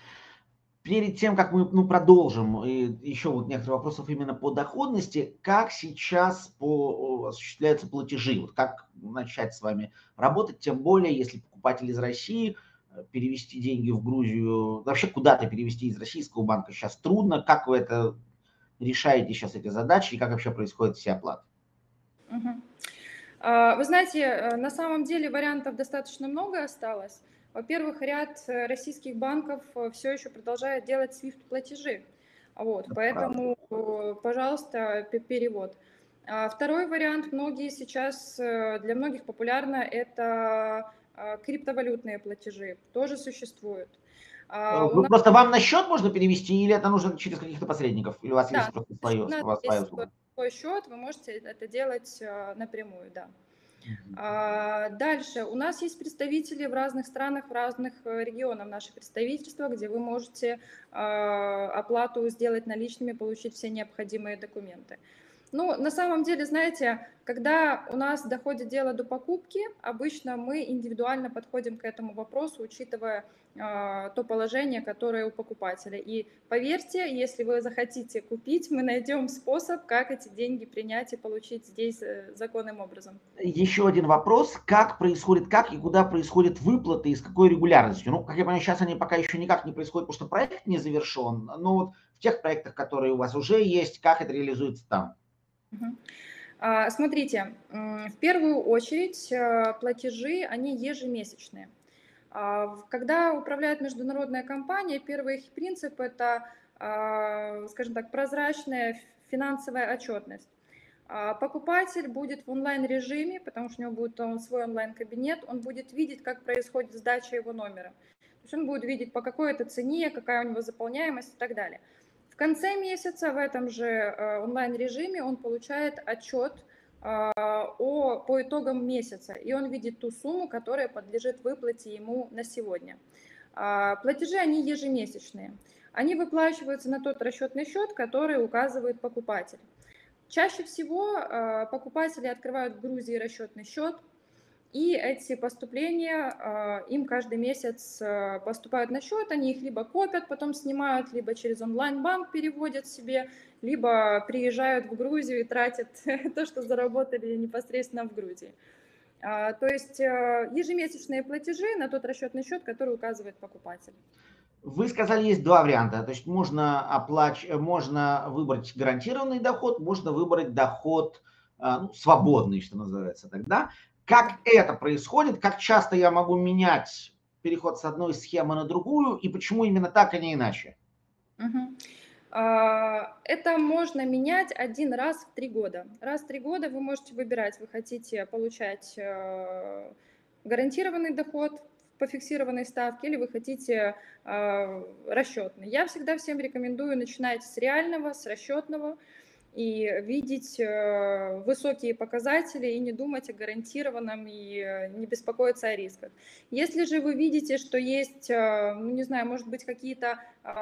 Перед тем, как мы ну, продолжим, и еще вот некоторые вопросов именно по доходности, как сейчас по, осуществляются платежи, вот как начать с вами работать, тем более, если покупатель из России, э, перевести деньги в Грузию, вообще куда-то перевести из российского банка сейчас трудно, как вы это решаете сейчас эти задачи и как вообще происходит все оплаты? Мгм. А, Вы знаете, э, на самом деле вариантов достаточно много осталось. Во-первых, ряд э, российских банков все еще продолжает делать свифт-платежи. Вот, Это правда. поэтому, э, пожалуйста, пе- перевод. А Второй вариант, многие сейчас, э, для многих популярно, это а, криптовалютные платежи, тоже существуют. Э, А, У Вы нас, просто вам на счет можно перевести или это нужно через каких-то посредников? Или у вас есть да, просто свое, у нас у вас своя есть свой услуга? свой счет, вы можете это делать э, напрямую, да. Мгм. А, Дальше. У нас есть представители в разных странах, в разных э, регионах, наши представительства, где вы можете а, оплату сделать наличными, получить все необходимые документы. Ну, на самом деле, знаете, когда у нас доходит дело до покупки, обычно мы индивидуально подходим к этому вопросу, учитывая а, то положение, которое у покупателя. И поверьте, если вы захотите купить, мы найдем способ, как эти деньги принять и получить здесь э, законным образом. Еще один вопрос. Как происходит, как и куда происходят выплаты и с какой регулярностью? Ну, как я понимаю, сейчас они пока еще никак не происходят, потому что проект не завершен. Но вот в тех проектах, которые у вас уже есть, как это реализуется там? Мгм. А, Смотрите, м, в первую очередь э, платежи, они ежемесячные. Когда управляет международная компания, первый их принцип – это, скажем так, прозрачная финансовая отчетность. Покупатель будет в онлайн-режиме, потому что у него будет свой онлайн-кабинет, он будет видеть, как происходит сдача его номера. То есть он будет видеть, по какой это цене, какая у него заполняемость и так далее. В конце месяца в этом же онлайн-режиме он получает отчет о, по итогам месяца, и он видит ту сумму, которая подлежит выплате ему на сегодня. Платежи, они ежемесячные. Они выплачиваются на тот расчетный счет, который указывает покупатель. Чаще всего покупатели открывают в Грузии расчетный счет, и эти поступления им каждый месяц поступают на счет, они их либо копят, потом снимают, либо через онлайн-банк переводят себе, либо приезжают в Грузию и тратят то, что заработали непосредственно в Грузии. То есть ежемесячные платежи на тот расчетный счет, который указывает покупатель. Вы сказали, есть два варианта. То есть можно, оплач... можно выбрать гарантированный доход, можно выбрать доход ну, свободный, что называется тогда. Как это происходит? Как часто я могу менять переход с одной схемы на другую? И почему именно так, а не иначе? Угу. Это можно менять один раз в три года. Раз в три года вы можете выбирать, вы хотите получать гарантированный доход по фиксированной ставке или вы хотите расчетный. Я всегда всем рекомендую начинать с реального, с расчетного, и видеть высокие показатели и не думать о гарантированном и не беспокоиться о рисках. Если же вы видите, что есть, ну, не знаю, может быть, какие-то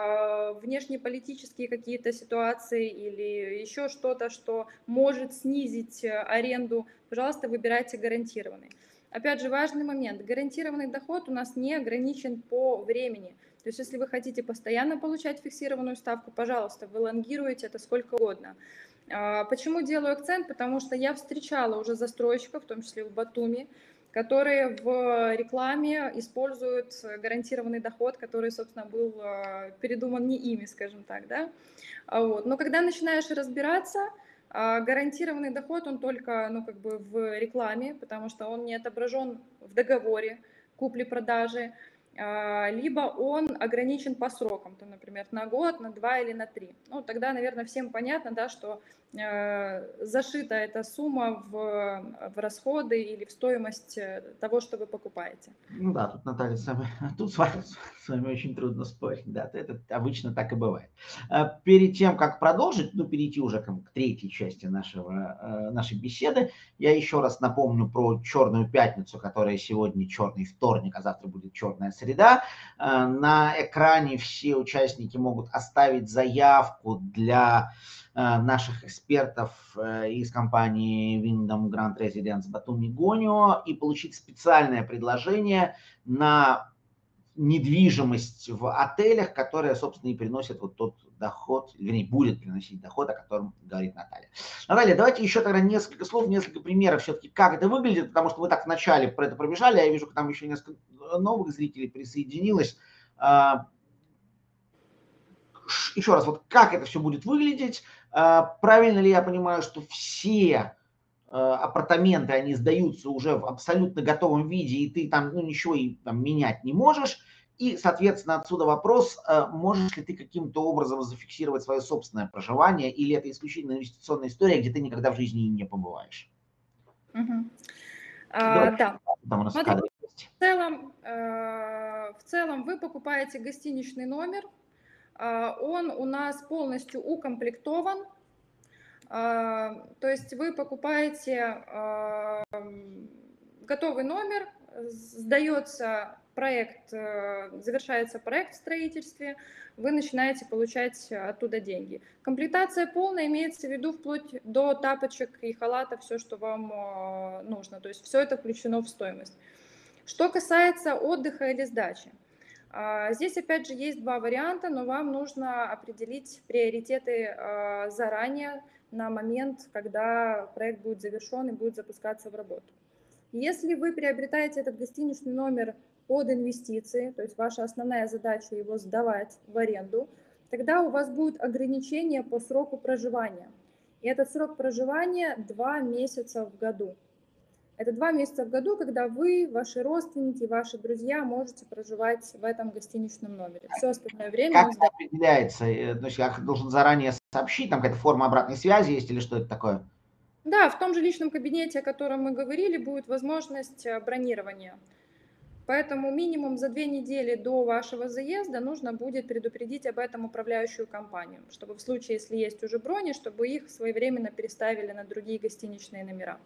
внешнеполитические какие-то ситуации или еще что-то, что может снизить аренду, пожалуйста, выбирайте гарантированный. Опять же, важный момент. Гарантированный доход у нас не ограничен по времени. То есть, если вы хотите постоянно получать фиксированную ставку, пожалуйста, вы лонгируете это сколько угодно. Почему делаю акцент? Потому что я встречала уже застройщиков, в том числе в Батуми, которые в рекламе используют гарантированный доход, который, собственно, был передуман не ими, скажем так, да? Вот. Но когда начинаешь разбираться, гарантированный доход, он только, ну, как бы в рекламе, потому что он не отображен в договоре купли-продажи, либо он ограничен по срокам, то, например, на год, на два или на три. Ну, тогда, наверное, всем понятно, да, что э, зашита эта сумма в, в расходы или в стоимость того, что вы покупаете. Ну да, тут, Наталья, с вами, тут с вами, с вами очень трудно спорить, да, это обычно так и бывает. Перед тем, как продолжить, ну, перейти уже к, к третьей части нашего, нашей беседы, я еще раз напомню про черную пятницу, которая сегодня черный вторник, а завтра будет черная среда. На экране все участники могут оставить заявку для наших экспертов из компании Wyndham Grand Residence Batumi Gonio и получить специальное предложение на недвижимость в отелях, которая, собственно, и приносит вот тот доход, вернее, будет приносить доход, о котором говорит Наталья. Наталья, давайте еще тогда несколько слов, несколько примеров все-таки, как это выглядит, потому что вы так вначале про это пробежали, а я вижу, что там еще несколько новых зрителей присоединилось. Еще раз, вот как это все будет выглядеть? Правильно ли я понимаю, что все апартаменты, они сдаются уже в абсолютно готовом виде, и ты там, ну, ничего и там менять не можешь? И, соответственно, отсюда вопрос, можешь ли ты каким-то образом зафиксировать свое собственное проживание, или это исключительно инвестиционная история, где ты никогда в жизни не побываешь? Угу. А, да. Там у нас Смотри, в целом, э, в целом вы покупаете гостиничный номер, э, он у нас полностью укомплектован, э, то есть вы покупаете э, готовый номер, сдается проект, э, завершается проект в строительстве, вы начинаете получать оттуда деньги. Комплектация полная, имеется в виду вплоть до тапочек и халата, все, что вам э, нужно, то есть все это включено в стоимость. Что касается отдыха или сдачи, здесь опять же есть два варианта, но вам нужно определить приоритеты заранее на момент, когда проект будет завершен и будет запускаться в работу. Если вы приобретаете этот гостиничный номер под инвестиции, то есть ваша основная задача его сдавать в аренду, тогда у вас будет ограничение по сроку проживания. И этот срок проживания два месяца в году. Это два месяца в году, когда вы, ваши родственники, ваши друзья можете проживать в этом гостиничном номере. Все остальное время Как он это сдается. определяется? Э, То есть я должен заранее сообщить, там какая-то форма обратной связи есть или что это такое? Да, в том же личном кабинете, о котором мы говорили, будет возможность э, бронирования. Поэтому минимум за две недели до вашего заезда нужно будет предупредить об этом управляющую компанию, чтобы в случае, если есть уже брони, чтобы их своевременно переставили на другие гостиничные номера.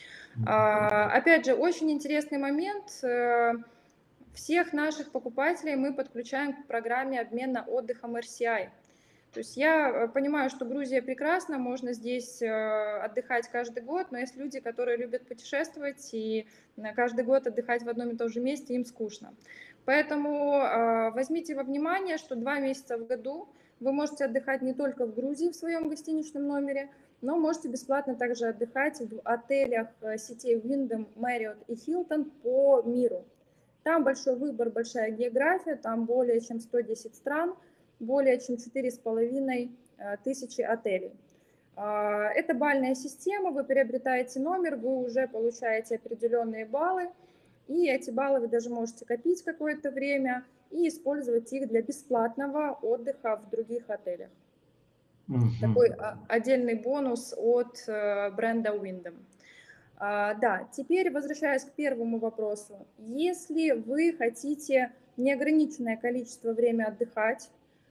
А, опять же, очень интересный момент. э, Всех наших покупателей мы подключаем к программе обмена отдыхом эр си ай. То есть я э, понимаю, что Грузия прекрасна, можно здесь э, отдыхать каждый год, но есть люди, которые любят путешествовать и на каждый год отдыхать в одном и том же месте, им скучно. Поэтому э, возьмите во внимание, что два месяца в году вы можете отдыхать не только в Грузии в своем гостиничном номере, но можете бесплатно также отдыхать в отелях э, сетей Wyndham, Marriott и Hilton по миру. Там большой выбор, большая география, там более чем сто десять стран, более чем четыре с половиной тысячи отелей. Это бальная система, вы приобретаете номер, вы уже получаете определенные баллы, и эти баллы вы даже можете копить какое-то время и использовать их для бесплатного отдыха в других отелях. Mm-hmm. Такой отдельный бонус от бренда Wyndham. Да, теперь возвращаясь к первому вопросу. Если вы хотите неограниченное количество времени отдыхать,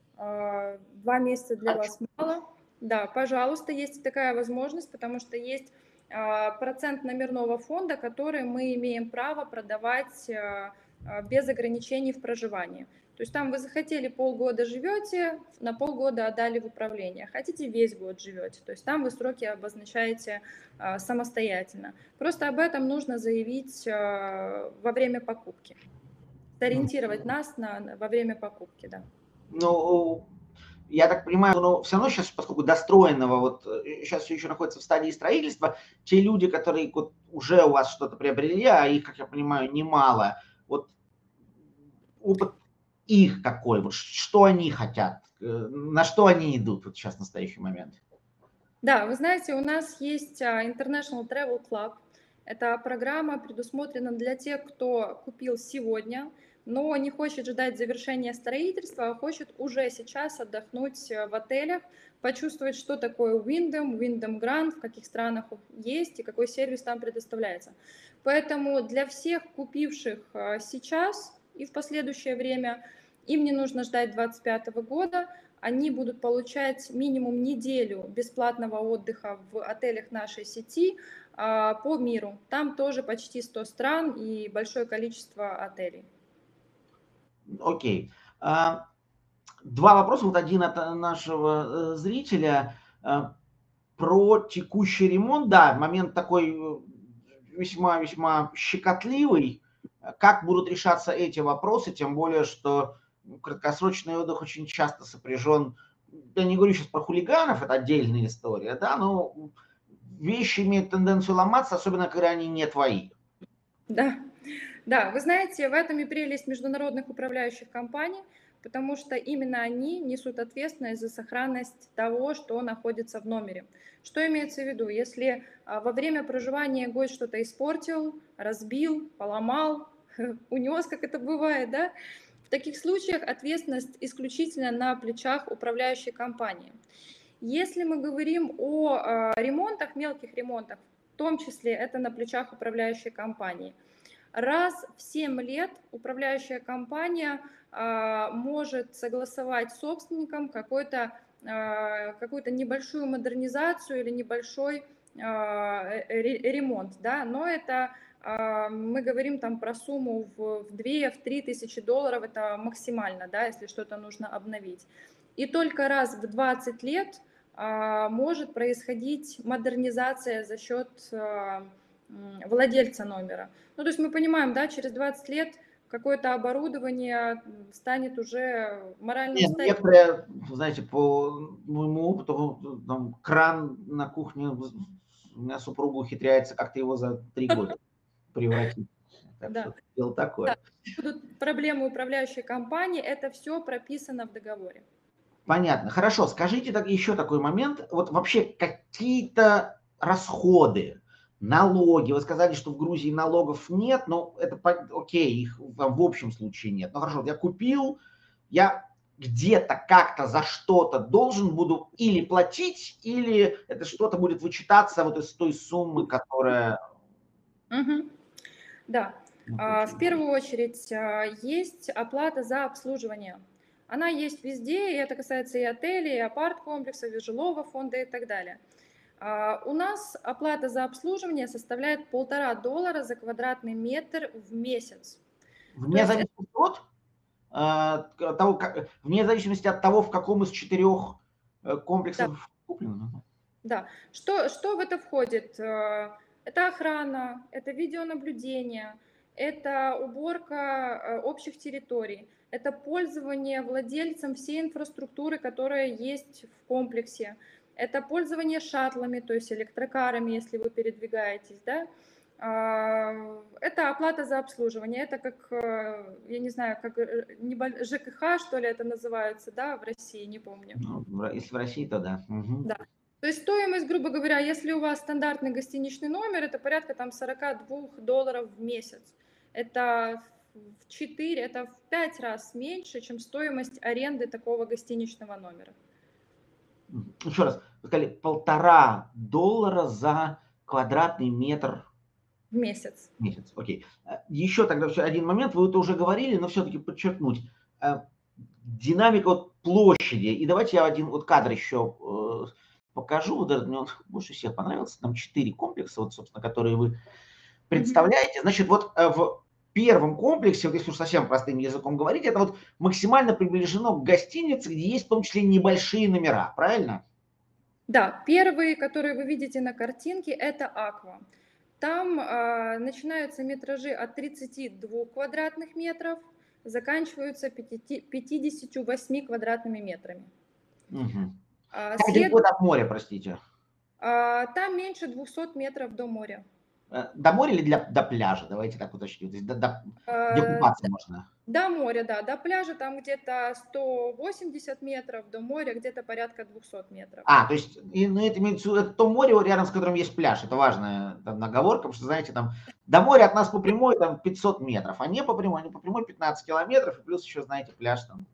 два месяца для вас мало, да, пожалуйста, есть такая возможность, потому что есть процент номерного фонда, который мы имеем право продавать без ограничений в проживании. То есть там вы захотели полгода живете, на полгода отдали в управление, хотите весь год живете, то есть там вы сроки обозначаете а, самостоятельно. Просто об этом нужно заявить а, во время покупки, сориентировать нас на, во время покупки, да. Ну, я так понимаю, но все равно сейчас, поскольку достроенного, вот сейчас все еще находится в стадии строительства, те люди, которые вот уже у вас что-то приобрели, а их, как я понимаю, немало, вот опыт их какой, вот что они хотят, на что они идут вот сейчас в настоящий момент? Да, вы знаете, у нас есть International Travel Club. Эта программа предусмотрена для тех, кто купил сегодня, но не хочет ждать завершения строительства, а хочет уже сейчас отдохнуть в отелях, почувствовать, что такое Wyndham, Wyndham Grand, в каких странах есть и какой сервис там предоставляется. Поэтому для всех купивших сейчас и в последующее время, им не нужно ждать двадцать пятого года, они будут получать минимум неделю бесплатного отдыха в отелях нашей сети а, по миру. Там тоже почти сто стран и большое количество отелей. Окей. Okay. Два вопроса. Вот один от нашего зрителя про текущий ремонт. Да, момент такой весьма-весьма щекотливый. Как будут решаться эти вопросы, тем более, что краткосрочный отдых очень часто сопряжен, я не говорю сейчас про хулиганов, это отдельная история, да, но вещи имеют тенденцию ломаться, особенно когда они не твои. Да, да, вы знаете, в этом и прелесть международных управляющих компаний, потому что именно они несут ответственность за сохранность того, что находится в номере. Что имеется в виду? Если во время проживания гость что-то испортил, разбил, поломал, унес, как это бывает, да, в таких случаях ответственность исключительно на плечах управляющей компании. Если мы говорим о ремонтах, мелких ремонтах, в том числе это на плечах управляющей компании. Раз в семь лет управляющая компания а, может согласовать с собственником какой-то, а, какую-то небольшую модернизацию или небольшой а, ремонт, да, но это а, мы говорим там про сумму в две-три тысячи долларов, это максимально, да, если что-то нужно обновить. И только раз в двадцать лет а, может происходить модернизация за счет а, владельца номера. Ну, то есть мы понимаем, да, через двадцать лет какое-то оборудование станет уже морально устаревшим. Некоторые, знаете, по моему опыту, там, кран на кухне, у меня супруга ухитряется как-то его за три года превратить. Так да. что дело такое. Да. Будут проблемы управляющей компании, это все прописано в договоре. Понятно. Хорошо, скажите так, еще такой момент. Вот вообще какие-то расходы налоги. Вы сказали, что в Грузии налогов нет, но это окей, их в общем случае нет. Ну хорошо, вот я купил, я где-то как-то за что-то должен буду или платить, или это что-то будет вычитаться вот из той суммы, которая... Угу. Да. В первую очередь есть оплата за обслуживание. Она есть везде, и это касается и отелей, и апарт-комплексов, и жилого фонда и так далее. У нас оплата за обслуживание составляет полтора доллара за квадратный метр в месяц. Вне зависимости от того, как, вне зависимости от того, в каком из четырех комплексов да. куплено. Да. Что, что в это входит? Это охрана, это видеонаблюдение, это уборка общих территорий, это пользование владельцем всей инфраструктуры, которая есть в комплексе, это пользование шаттлами, то есть электрокарами, если вы передвигаетесь, да. Это оплата за обслуживание, это как, я не знаю, как ЖКХ, что ли, это называется, да, в России, не помню. Ну, если в России, то да. Угу. Да. То есть стоимость, грубо говоря, если у вас стандартный гостиничный номер, это порядка там сорок два долларов в месяц. Это в четыре, это в пять раз меньше, чем стоимость аренды такого гостиничного номера. Еще раз, вы сказали, полтора доллара за квадратный метр в месяц. Месяц, окей. Еще тогда один момент, вы это уже говорили, но все-таки подчеркнуть. Динамика вот площади. И давайте я один вот кадр еще покажу. Вот этот мне он больше всех понравился. Там четыре комплекса, вот, собственно, которые вы представляете. Значит, вот в первом комплексе, вот если уж совсем простым языком говорить, это вот максимально приближено к гостинице, где есть в том числе небольшие номера, правильно? Да, первые, которые вы видите на картинке, это Аква. Там э, начинаются метражи от тридцати двух квадратных метров, заканчиваются пятьюдесятью восьмью квадратными метрами. Угу. А, как след... далеко от моря, простите? А, там меньше двухсот метров до моря. До моря или для, до пляжа? Давайте так уточним. То есть до, до, а, где купаться можно? До моря, да. До пляжа там где-то сто восемьдесят метров, до моря где-то порядка двухсот метров. А, то есть и, ну, это имеется в виду, это то море, рядом с которым есть пляж. Это важная там наговорка, потому что, знаете, там до моря от нас по прямой там пятьсот метров, а не по прямой, не по прямой пятнадцать километров, и плюс еще, знаете, пляж там.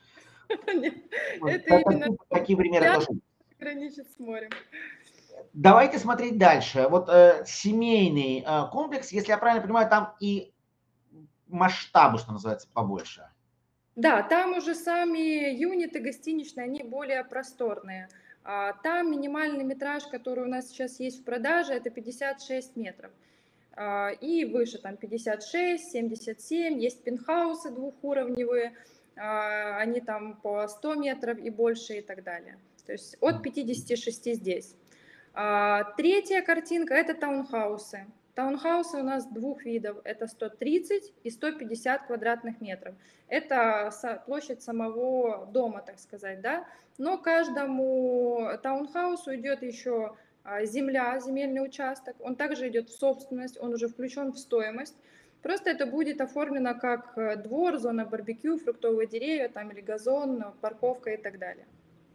Это именно такие примеры тоже граничит с морем. Давайте смотреть дальше. Вот э, семейный э, комплекс, если я правильно понимаю, там и масштабы, что называется, побольше. Да, там уже сами юниты гостиничные, они более просторные. А, там минимальный метраж, который у нас сейчас есть в продаже, это пятьдесят шесть метров. А, и выше там пятьдесят шесть, семьдесят семь, есть пентхаусы двухуровневые, а, они там по сто метров и больше и так далее. То есть от пятидесяти шести здесь. А, третья картинка – это таунхаусы. Таунхаусы у нас двух видов. Это сто тридцать и сто пятьдесят квадратных метров. Это площадь самого дома, так сказать, да. Но каждому таунхаусу идет еще земля, земельный участок. Он также идет в собственность, он уже включен в стоимость. Просто это будет оформлено как двор, зона барбекю, фруктовые деревья, там или газон, парковка и так далее.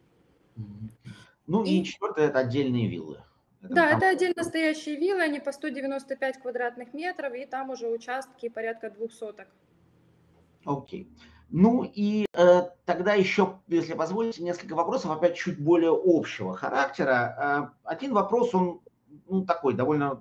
Ну и, и четвертое, это отдельные виллы. Это да, там... это отдельно стоящие виллы, они по сто девяносто пять квадратных метров, и там уже участки порядка двух соток. Окей. Ну и э, тогда еще, если позволите, несколько вопросов, опять чуть более общего характера. Э, один вопрос, он ну, такой, довольно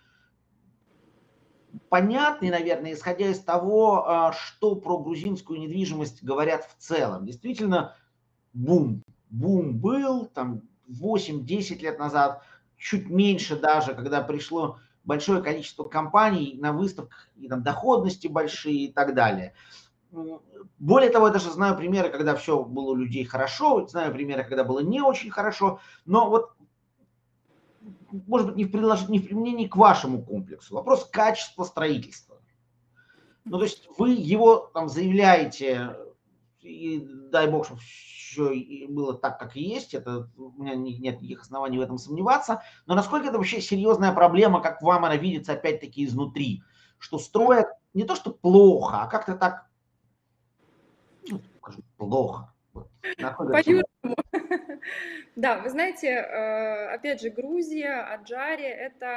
понятный, наверное, исходя из того, э, что про грузинскую недвижимость говорят в целом. Действительно, бум. Бум был там восемь-десять лет назад, чуть меньше даже, когда пришло большое количество компаний на выставках, и там доходности большие и так далее. Более того, я даже знаю примеры, когда все было у людей хорошо, знаю примеры, когда было не очень хорошо, но вот, может быть, не в, предлож... не в применении к вашему комплексу, вопрос качества строительства. Ну, то есть вы его там заявляете, и дай бог, чтобы все было так, как и есть, это, у меня нет никаких оснований в этом сомневаться, но насколько это вообще серьезная проблема, как вам она видится опять-таки изнутри, что строят не то, что плохо, а как-то так, ну, скажу, плохо. Вот, по-южному. Да, вы знаете, опять же, Грузия, Аджария – это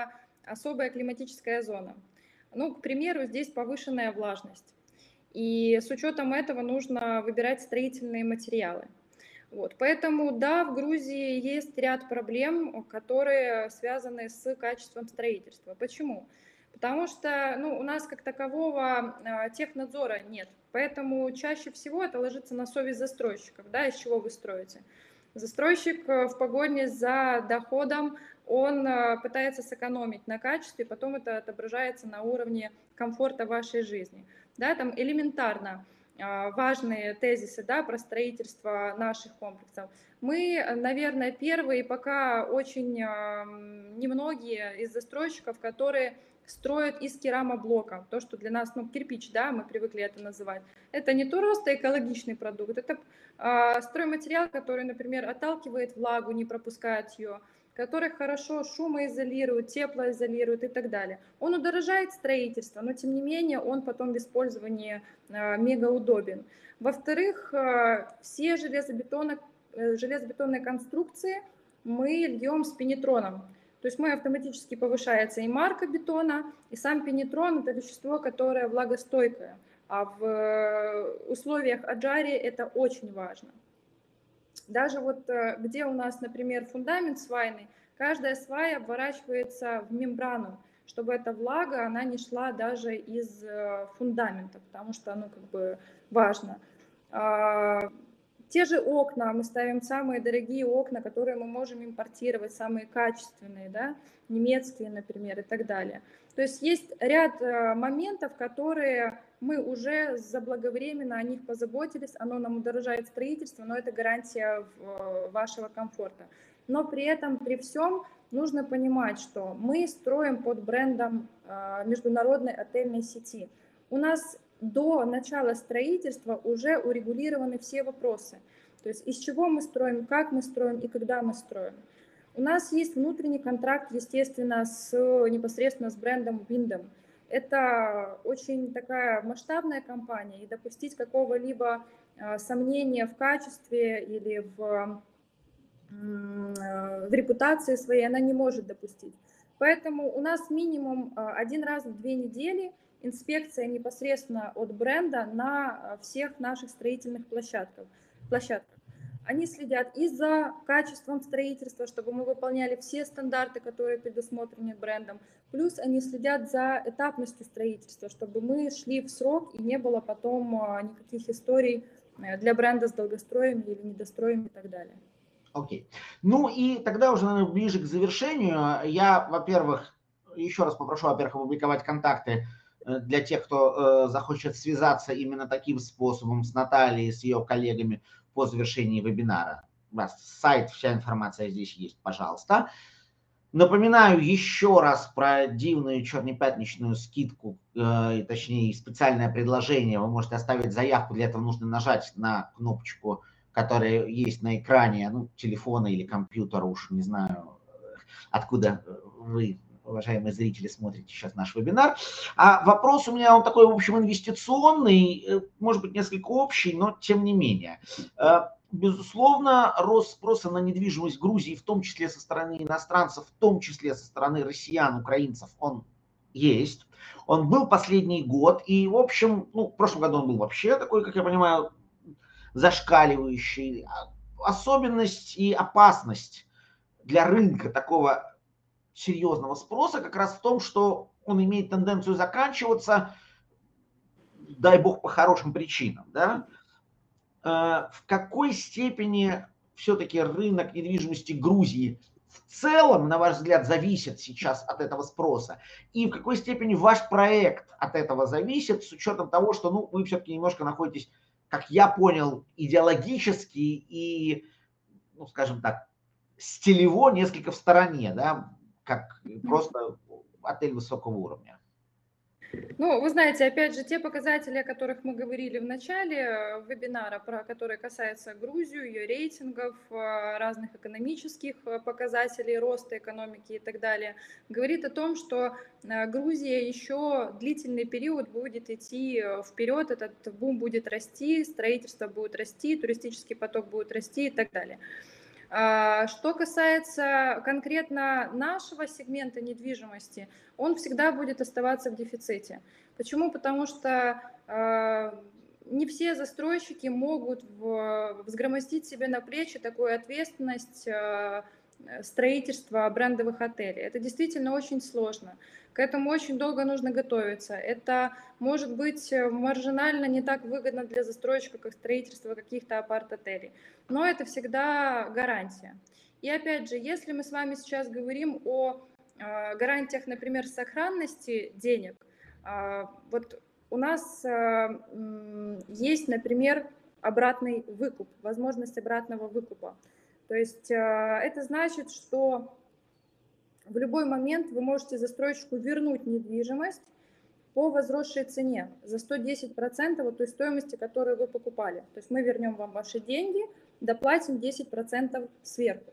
особая климатическая зона. Ну, к примеру, здесь повышенная влажность. И с учетом этого нужно выбирать строительные материалы. Вот. Поэтому, да, в Грузии есть ряд проблем, которые связаны с качеством строительства. Почему? Потому что ну, у нас как такового э, технадзора нет. Поэтому чаще всего это ложится на совесть застройщиков, да, из чего вы строите. Застройщик в погоне за доходом, он э, пытается сэкономить на качестве, потом это отображается на уровне комфорта вашей жизни. Да, там элементарно важные тезисы, да, про строительство наших комплексов. Мы, наверное, первые, пока очень немногие из застройщиков, которые строят из керамоблока, то, что для нас, ну, кирпич, да, мы привыкли это называть. Это не то просто экологичный продукт, это э, стройматериал, который, например, отталкивает влагу, не пропускает ее, который хорошо шумоизолирует, теплоизолирует и так далее. Он удорожает строительство, но тем не менее он потом в использовании э, мега удобен. Во-вторых, э, все железобетонные, э, железобетонные конструкции мы льем с пенетроном. То есть мы автоматически повышается и марка бетона, и сам пенетрон – это вещество, которое влагостойкое. А в условиях аджари это очень важно. Даже вот где у нас, например, фундамент свайный, каждая свая обворачивается в мембрану, чтобы эта влага, она не шла даже из фундамента, потому что, ну, как бы важно. Те же окна, мы ставим самые дорогие окна, которые мы можем импортировать, самые качественные, да, немецкие, например, и так далее. То есть есть ряд моментов, которые мы уже заблаговременно о них позаботились, оно нам удорожает строительство, но это гарантия вашего комфорта. Но при этом, при всем, нужно понимать, что мы строим под брендом международной отельной сети. У нас до начала строительства уже урегулированы все вопросы. То есть из чего мы строим, как мы строим и когда мы строим. У нас есть внутренний контракт, естественно, с, непосредственно с брендом Windom. Это очень такая масштабная компания, и допустить какого-либо сомнения в качестве или в, в репутации своей она не может допустить. Поэтому у нас минимум один раз в две недели инспекция непосредственно от бренда на всех наших строительных площадках. площадках. Они следят и за качеством строительства, чтобы мы выполняли все стандарты, которые предусмотрены брендом. Плюс они следят за этапностью строительства, чтобы мы шли в срок и не было потом никаких историй для бренда с долгостроями или недостроями и так далее. Окей. Ну и тогда уже, наверное, ближе к завершению. Я, во-первых, еще раз попрошу, во-первых, опубликовать контакты для тех, кто э, захочет связаться именно таким способом с Натальей, с ее коллегами по завершении вебинара. У вас сайт, вся информация здесь есть, пожалуйста. Напоминаю еще раз про дивную чернопятничную скидку, э, точнее специальное предложение. Вы можете оставить заявку, для этого нужно нажать на кнопочку, которая есть на экране, ну, телефона или компьютера, уж не знаю, откуда вы, уважаемые зрители, смотрите сейчас наш вебинар. А вопрос у меня, он такой, в общем, инвестиционный, может быть, несколько общий, но тем не менее. Безусловно, рост спроса на недвижимость в Грузии, в том числе со стороны иностранцев, в том числе со стороны россиян, украинцев, он есть. Он был последний год, и, в общем, ну, в прошлом году он был вообще такой, как я понимаю, зашкаливающий. Особенность и опасность для рынка такого серьезного спроса как раз в том, что он имеет тенденцию заканчиваться, дай бог, по хорошим причинам. Да? В какой степени все-таки рынок недвижимости Грузии в целом, на ваш взгляд, зависит сейчас от этого спроса? И в какой степени ваш проект от этого зависит, с учетом того, что ну, вы все-таки немножко находитесь, как я понял, идеологически и, ну, скажем так, стилево несколько в стороне, да, как просто отель высокого уровня? Ну, вы знаете, опять же, те показатели, о которых мы говорили в начале вебинара, про которые касаются Грузию, ее рейтингов, разных экономических показателей, роста экономики и так далее, говорит о том, что Грузия еще длительный период будет идти вперед, этот бум будет расти, строительство будет расти, туристический поток будет расти и так далее. А что касается конкретно нашего сегмента недвижимости, он всегда будет оставаться в дефиците. Почему? Потому что э, не все застройщики могут в, взгромоздить себе на плечи такую ответственность э, строительства брендовых отелей. Это действительно очень сложно. К этому очень долго нужно готовиться. Это может быть маржинально не так выгодно для застройщика, как строительство каких-то апарт-отелей. Но это всегда гарантия. И опять же, если мы с вами сейчас говорим о э, гарантиях, например, сохранности денег, э, вот у нас э, есть, например, обратный выкуп, возможность обратного выкупа. То есть э, это значит, что в любой момент вы можете застройщику вернуть недвижимость по возросшей цене за сто десять процентов от той стоимости, которую вы покупали. То есть мы вернем вам ваши деньги, доплатим десять процентов сверху.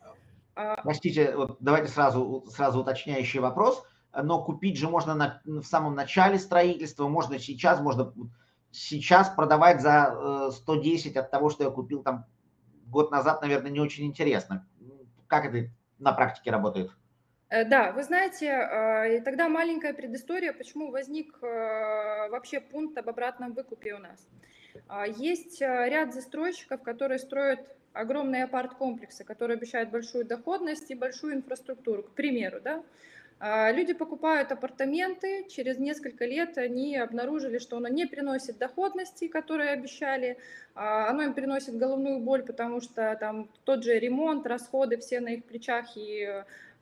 Простите, вот давайте сразу, сразу уточняющий вопрос. Но купить же можно на, в самом начале строительства, можно сейчас, можно сейчас продавать за сто десять от того, что я купил там год назад, наверное, не очень интересно. Как это на практике работает? Да, вы знаете, тогда маленькая предыстория, почему возник вообще пункт об обратном выкупе у нас. Есть ряд застройщиков, которые строят огромные апарт-комплексы, которые обещают большую доходность и большую инфраструктуру, к примеру, да. Люди покупают апартаменты, через несколько лет они обнаружили, что оно не приносит доходности, которые обещали, оно им приносит головную боль, потому что там тот же ремонт, расходы все на их плечах и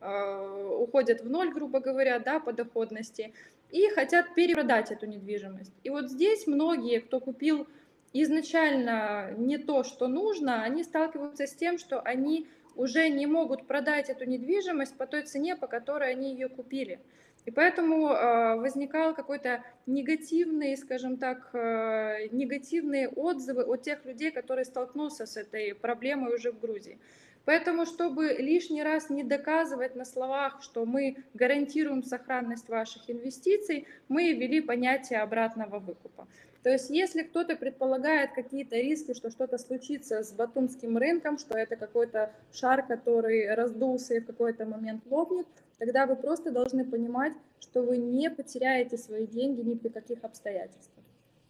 уходят в ноль, грубо говоря, да, по доходности, и хотят перепродать эту недвижимость. И вот здесь многие, кто купил изначально не то, что нужно, они сталкиваются с тем, что они уже не могут продать эту недвижимость по той цене, по которой они ее купили. И поэтому э, возникал какой-то негативный, скажем так, э, негативные отзывы от тех людей, которые столкнулся с этой проблемой уже в Грузии. Поэтому, чтобы лишний раз не доказывать на словах, что мы гарантируем сохранность ваших инвестиций, мы ввели понятие обратного выкупа. То есть, если кто-то предполагает какие-то риски, что что-то случится с батумским рынком, что это какой-то шар, который раздулся и в какой-то момент лопнет, тогда вы просто должны понимать, что вы не потеряете свои деньги ни при каких обстоятельствах.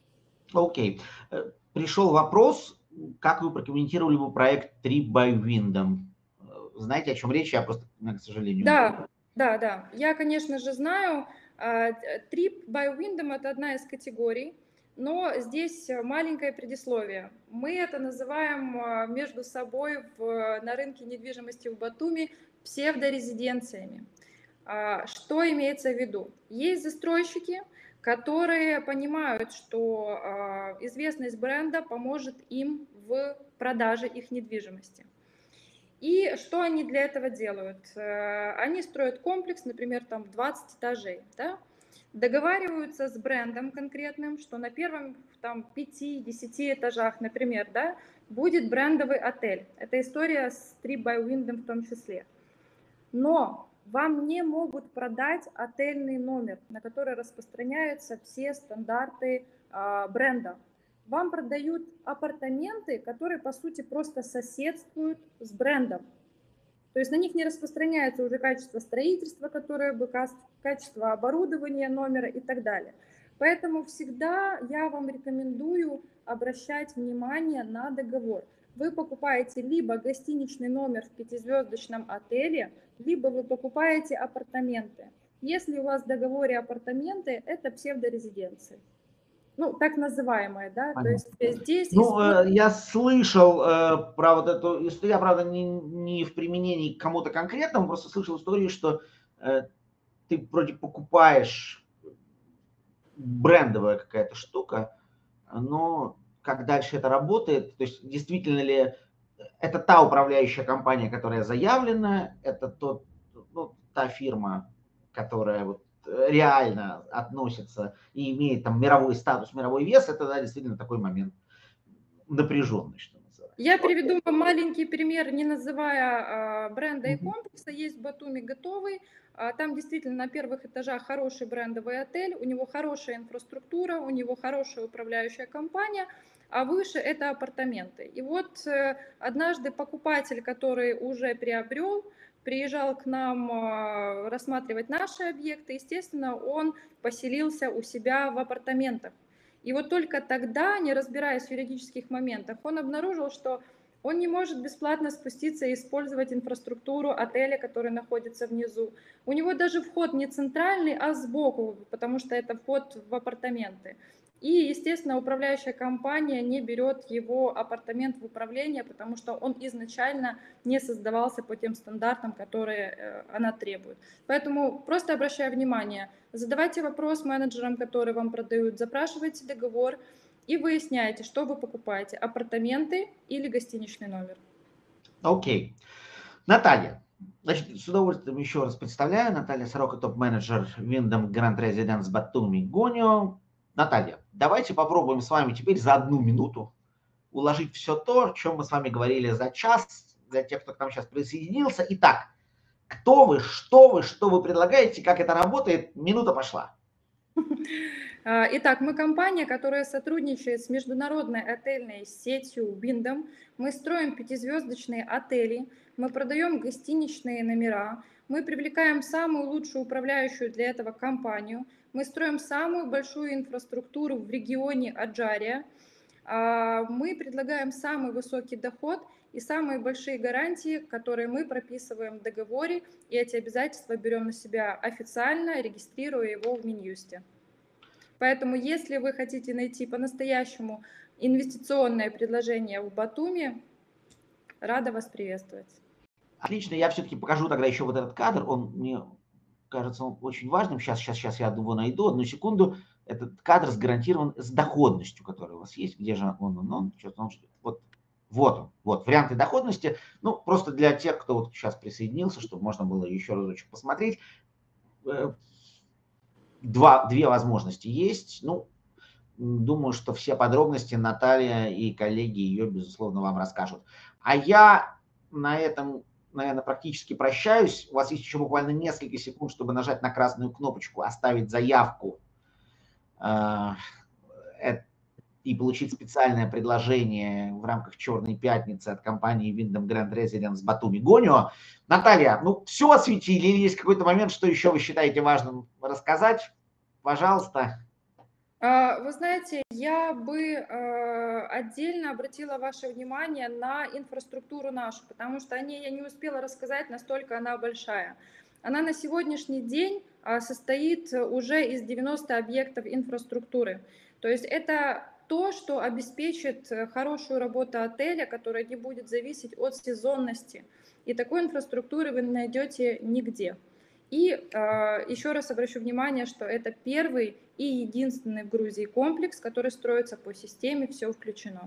Окей. Okay. Пришел вопрос, как вы прокомментировали бы проект Trip by Wyndham? Знаете, о чем речь? Я просто, к сожалению, да, не знаю. Да, да. Я, конечно же, знаю. Trip by Wyndham – это одна из категорий. Но здесь маленькое предисловие. Мы это называем между собой в, на рынке недвижимости в Батуми псевдорезиденциями. Что имеется в виду? Есть застройщики, которые понимают, что известность бренда поможет им в продаже их недвижимости. И что они для этого делают? Они строят комплекс, например, там двадцать этажей, да? Договариваются с брендом конкретным, что на первом там пяти-десяти этажах, например, да, будет брендовый отель. Это история с Trip by Wyndham в том числе. Но вам не могут продать отельный номер, на который распространяются все стандарты э, бренда. Вам продают апартаменты, которые, по сути, просто соседствуют с брендом. То есть на них не распространяется уже качество строительства, которое бы качество оборудования номера и так далее. Поэтому всегда я вам рекомендую обращать внимание на договор. Вы покупаете либо гостиничный номер в пятизвездочном отеле, либо вы покупаете апартаменты. Если у вас в договоре апартаменты, это псевдорезиденции. Ну, так называемые, да, Понятно. То есть здесь... Ну, исход... я слышал э, про вот эту историю, я, правда, не, не в применении к кому-то конкретному, просто слышал историю, что э, ты вроде покупаешь брендовая какая-то штука, но как дальше это работает, то есть действительно ли это та управляющая компания, которая заявлена, это тот, ну, та фирма, которая вот реально относится и имеет там мировой статус, мировой вес, это, да, действительно такой момент напряженный, что называется. Я приведу вам маленький пример, не называя а, бренда и комплекса. Есть в Батуми готовый. А, там действительно на первых этажах хороший брендовый отель, у него хорошая инфраструктура, у него хорошая управляющая компания, а выше это апартаменты. И вот э, однажды покупатель, который уже приобрел, приезжал к нам а, рассматривать наши объекты, естественно, он поселился у себя в апартаментах. И вот только тогда, не разбираясь в юридических моментах, он обнаружил, что он не может бесплатно спуститься и использовать инфраструктуру отеля, который находится внизу. У него даже вход не центральный, а сбоку, потому что это вход в апартаменты. И, естественно, управляющая компания не берет его апартамент в управление, потому что он изначально не создавался по тем стандартам, которые она требует. Поэтому просто обращаю внимание, задавайте вопрос менеджерам, которые вам продают, запрашивайте договор и выясняйте, что вы покупаете, апартаменты или гостиничный номер. Окей. Okay. Наталья, значит, с удовольствием еще раз представляю. Наталья Сорока, топ-менеджер Wyndham Grand Residence Batumi Gonio. Наталья, давайте попробуем с вами теперь за одну минуту уложить все то, о чем мы с вами говорили за час, для тех, кто к нам сейчас присоединился. Итак, кто вы, что вы, что вы предлагаете, как это работает? Минута пошла. Итак, мы компания, которая сотрудничает с международной отельной сетью Wyndham. Мы строим пятизвездочные отели, мы продаем гостиничные номера, мы привлекаем самую лучшую управляющую для этого компанию, мы строим самую большую инфраструктуру в регионе Аджария, мы предлагаем самый высокий доход и самые большие гарантии, которые мы прописываем в договоре, и эти обязательства берем на себя официально, регистрируя его в Минюсте. Поэтому, если вы хотите найти по-настоящему инвестиционное предложение в Батуми, рада вас приветствовать. Отлично, я все-таки покажу тогда еще вот этот кадр, он мне кажется он очень важным. Сейчас, сейчас, сейчас я его найду, одну секунду. Этот кадр сгарантирован с доходностью, которая у вас есть. Где же он? он, он, он вот, вот он, вот варианты доходности. Ну, просто для тех, кто вот сейчас присоединился, чтобы можно было еще разочек посмотреть. Два, две возможности есть. Ну, думаю, что все подробности Наталья и коллеги ее, безусловно, вам расскажут. А я на этом, наверное, практически прощаюсь. У вас есть еще буквально несколько секунд, чтобы нажать на красную кнопочку, оставить заявку э, и получить специальное предложение в рамках «Черной пятницы» от компании Wyndham Grand Residence Batumi Gonio. Наталья, ну все осветили, или есть какой-то момент, что еще вы считаете важным рассказать? Пожалуйста. Вы знаете, я бы отдельно обратила ваше внимание на инфраструктуру нашу, потому что о ней я не успела рассказать, настолько она большая. Она на сегодняшний день состоит уже из девяноста объектов инфраструктуры. То есть это то, что обеспечит хорошую работу отеля, которая не будет зависеть от сезонности. И такой инфраструктуры вы не найдете нигде. И э, еще раз обращу внимание, что это первый и единственный в Грузии комплекс, который строится по системе «Все включено».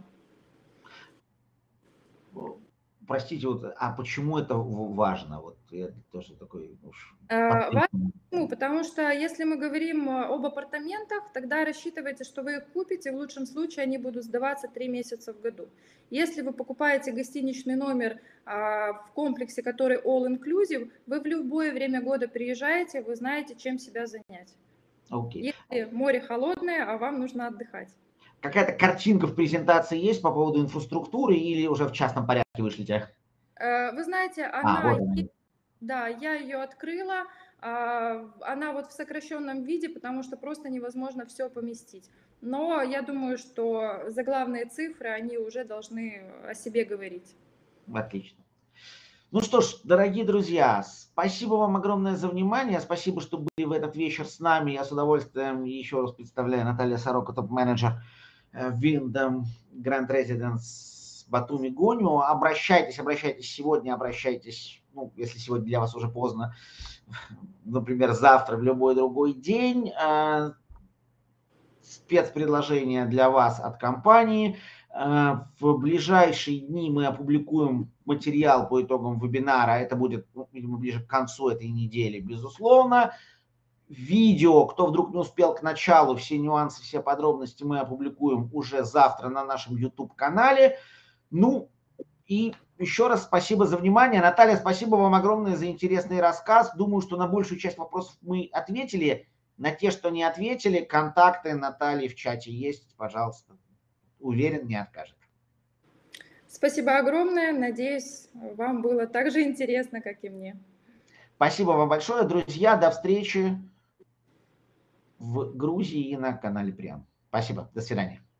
Простите, вот, а почему это важно? Вот я тоже такой уж... Э, важно, почему? Потому что если мы говорим об апартаментах, тогда рассчитывайте, что вы их купите, в лучшем случае они будут сдаваться три месяца в году. Если вы покупаете гостиничный номер а, в комплексе, который all-inclusive, вы в любое время года приезжаете, вы знаете, чем себя занять. Okay. Если море холодное, а вам нужно отдыхать. Какая-то картинка в презентации есть по поводу инфраструктуры или уже в частном порядке вышлите? Вы знаете, она... А, вот она. Да, я ее открыла. Она вот в сокращенном виде, потому что просто невозможно все поместить. Но я думаю, что заглавные цифры, они уже должны о себе говорить. Отлично. Ну что ж, дорогие друзья, спасибо вам огромное за внимание. Спасибо, что были в этот вечер с нами. Я с удовольствием еще раз представляю Наталья Сорока, топ-менеджер Wyndham Grand Residence Batumi Gonio. Обращайтесь, обращайтесь сегодня, обращайтесь, ну, если сегодня для вас уже поздно, например, завтра, в любой другой день. Спецпредложение для вас от компании. В ближайшие дни мы опубликуем материал по итогам вебинара. Это будет, ну, видимо, ближе к концу этой недели, безусловно. Видео, кто вдруг не успел к началу, все нюансы, все подробности мы опубликуем уже завтра на нашем YouTube-канале. Ну, И еще раз спасибо за внимание. Наталья, спасибо вам огромное за интересный рассказ. Думаю, что на большую часть вопросов мы ответили. На те, что не ответили, контакты Натальи в чате есть. Пожалуйста. Уверен, не откажет. Спасибо огромное. Надеюсь, вам было так же интересно, как и мне. Спасибо вам большое, друзья. До встречи в Грузии и на канале Прям. Спасибо. До свидания.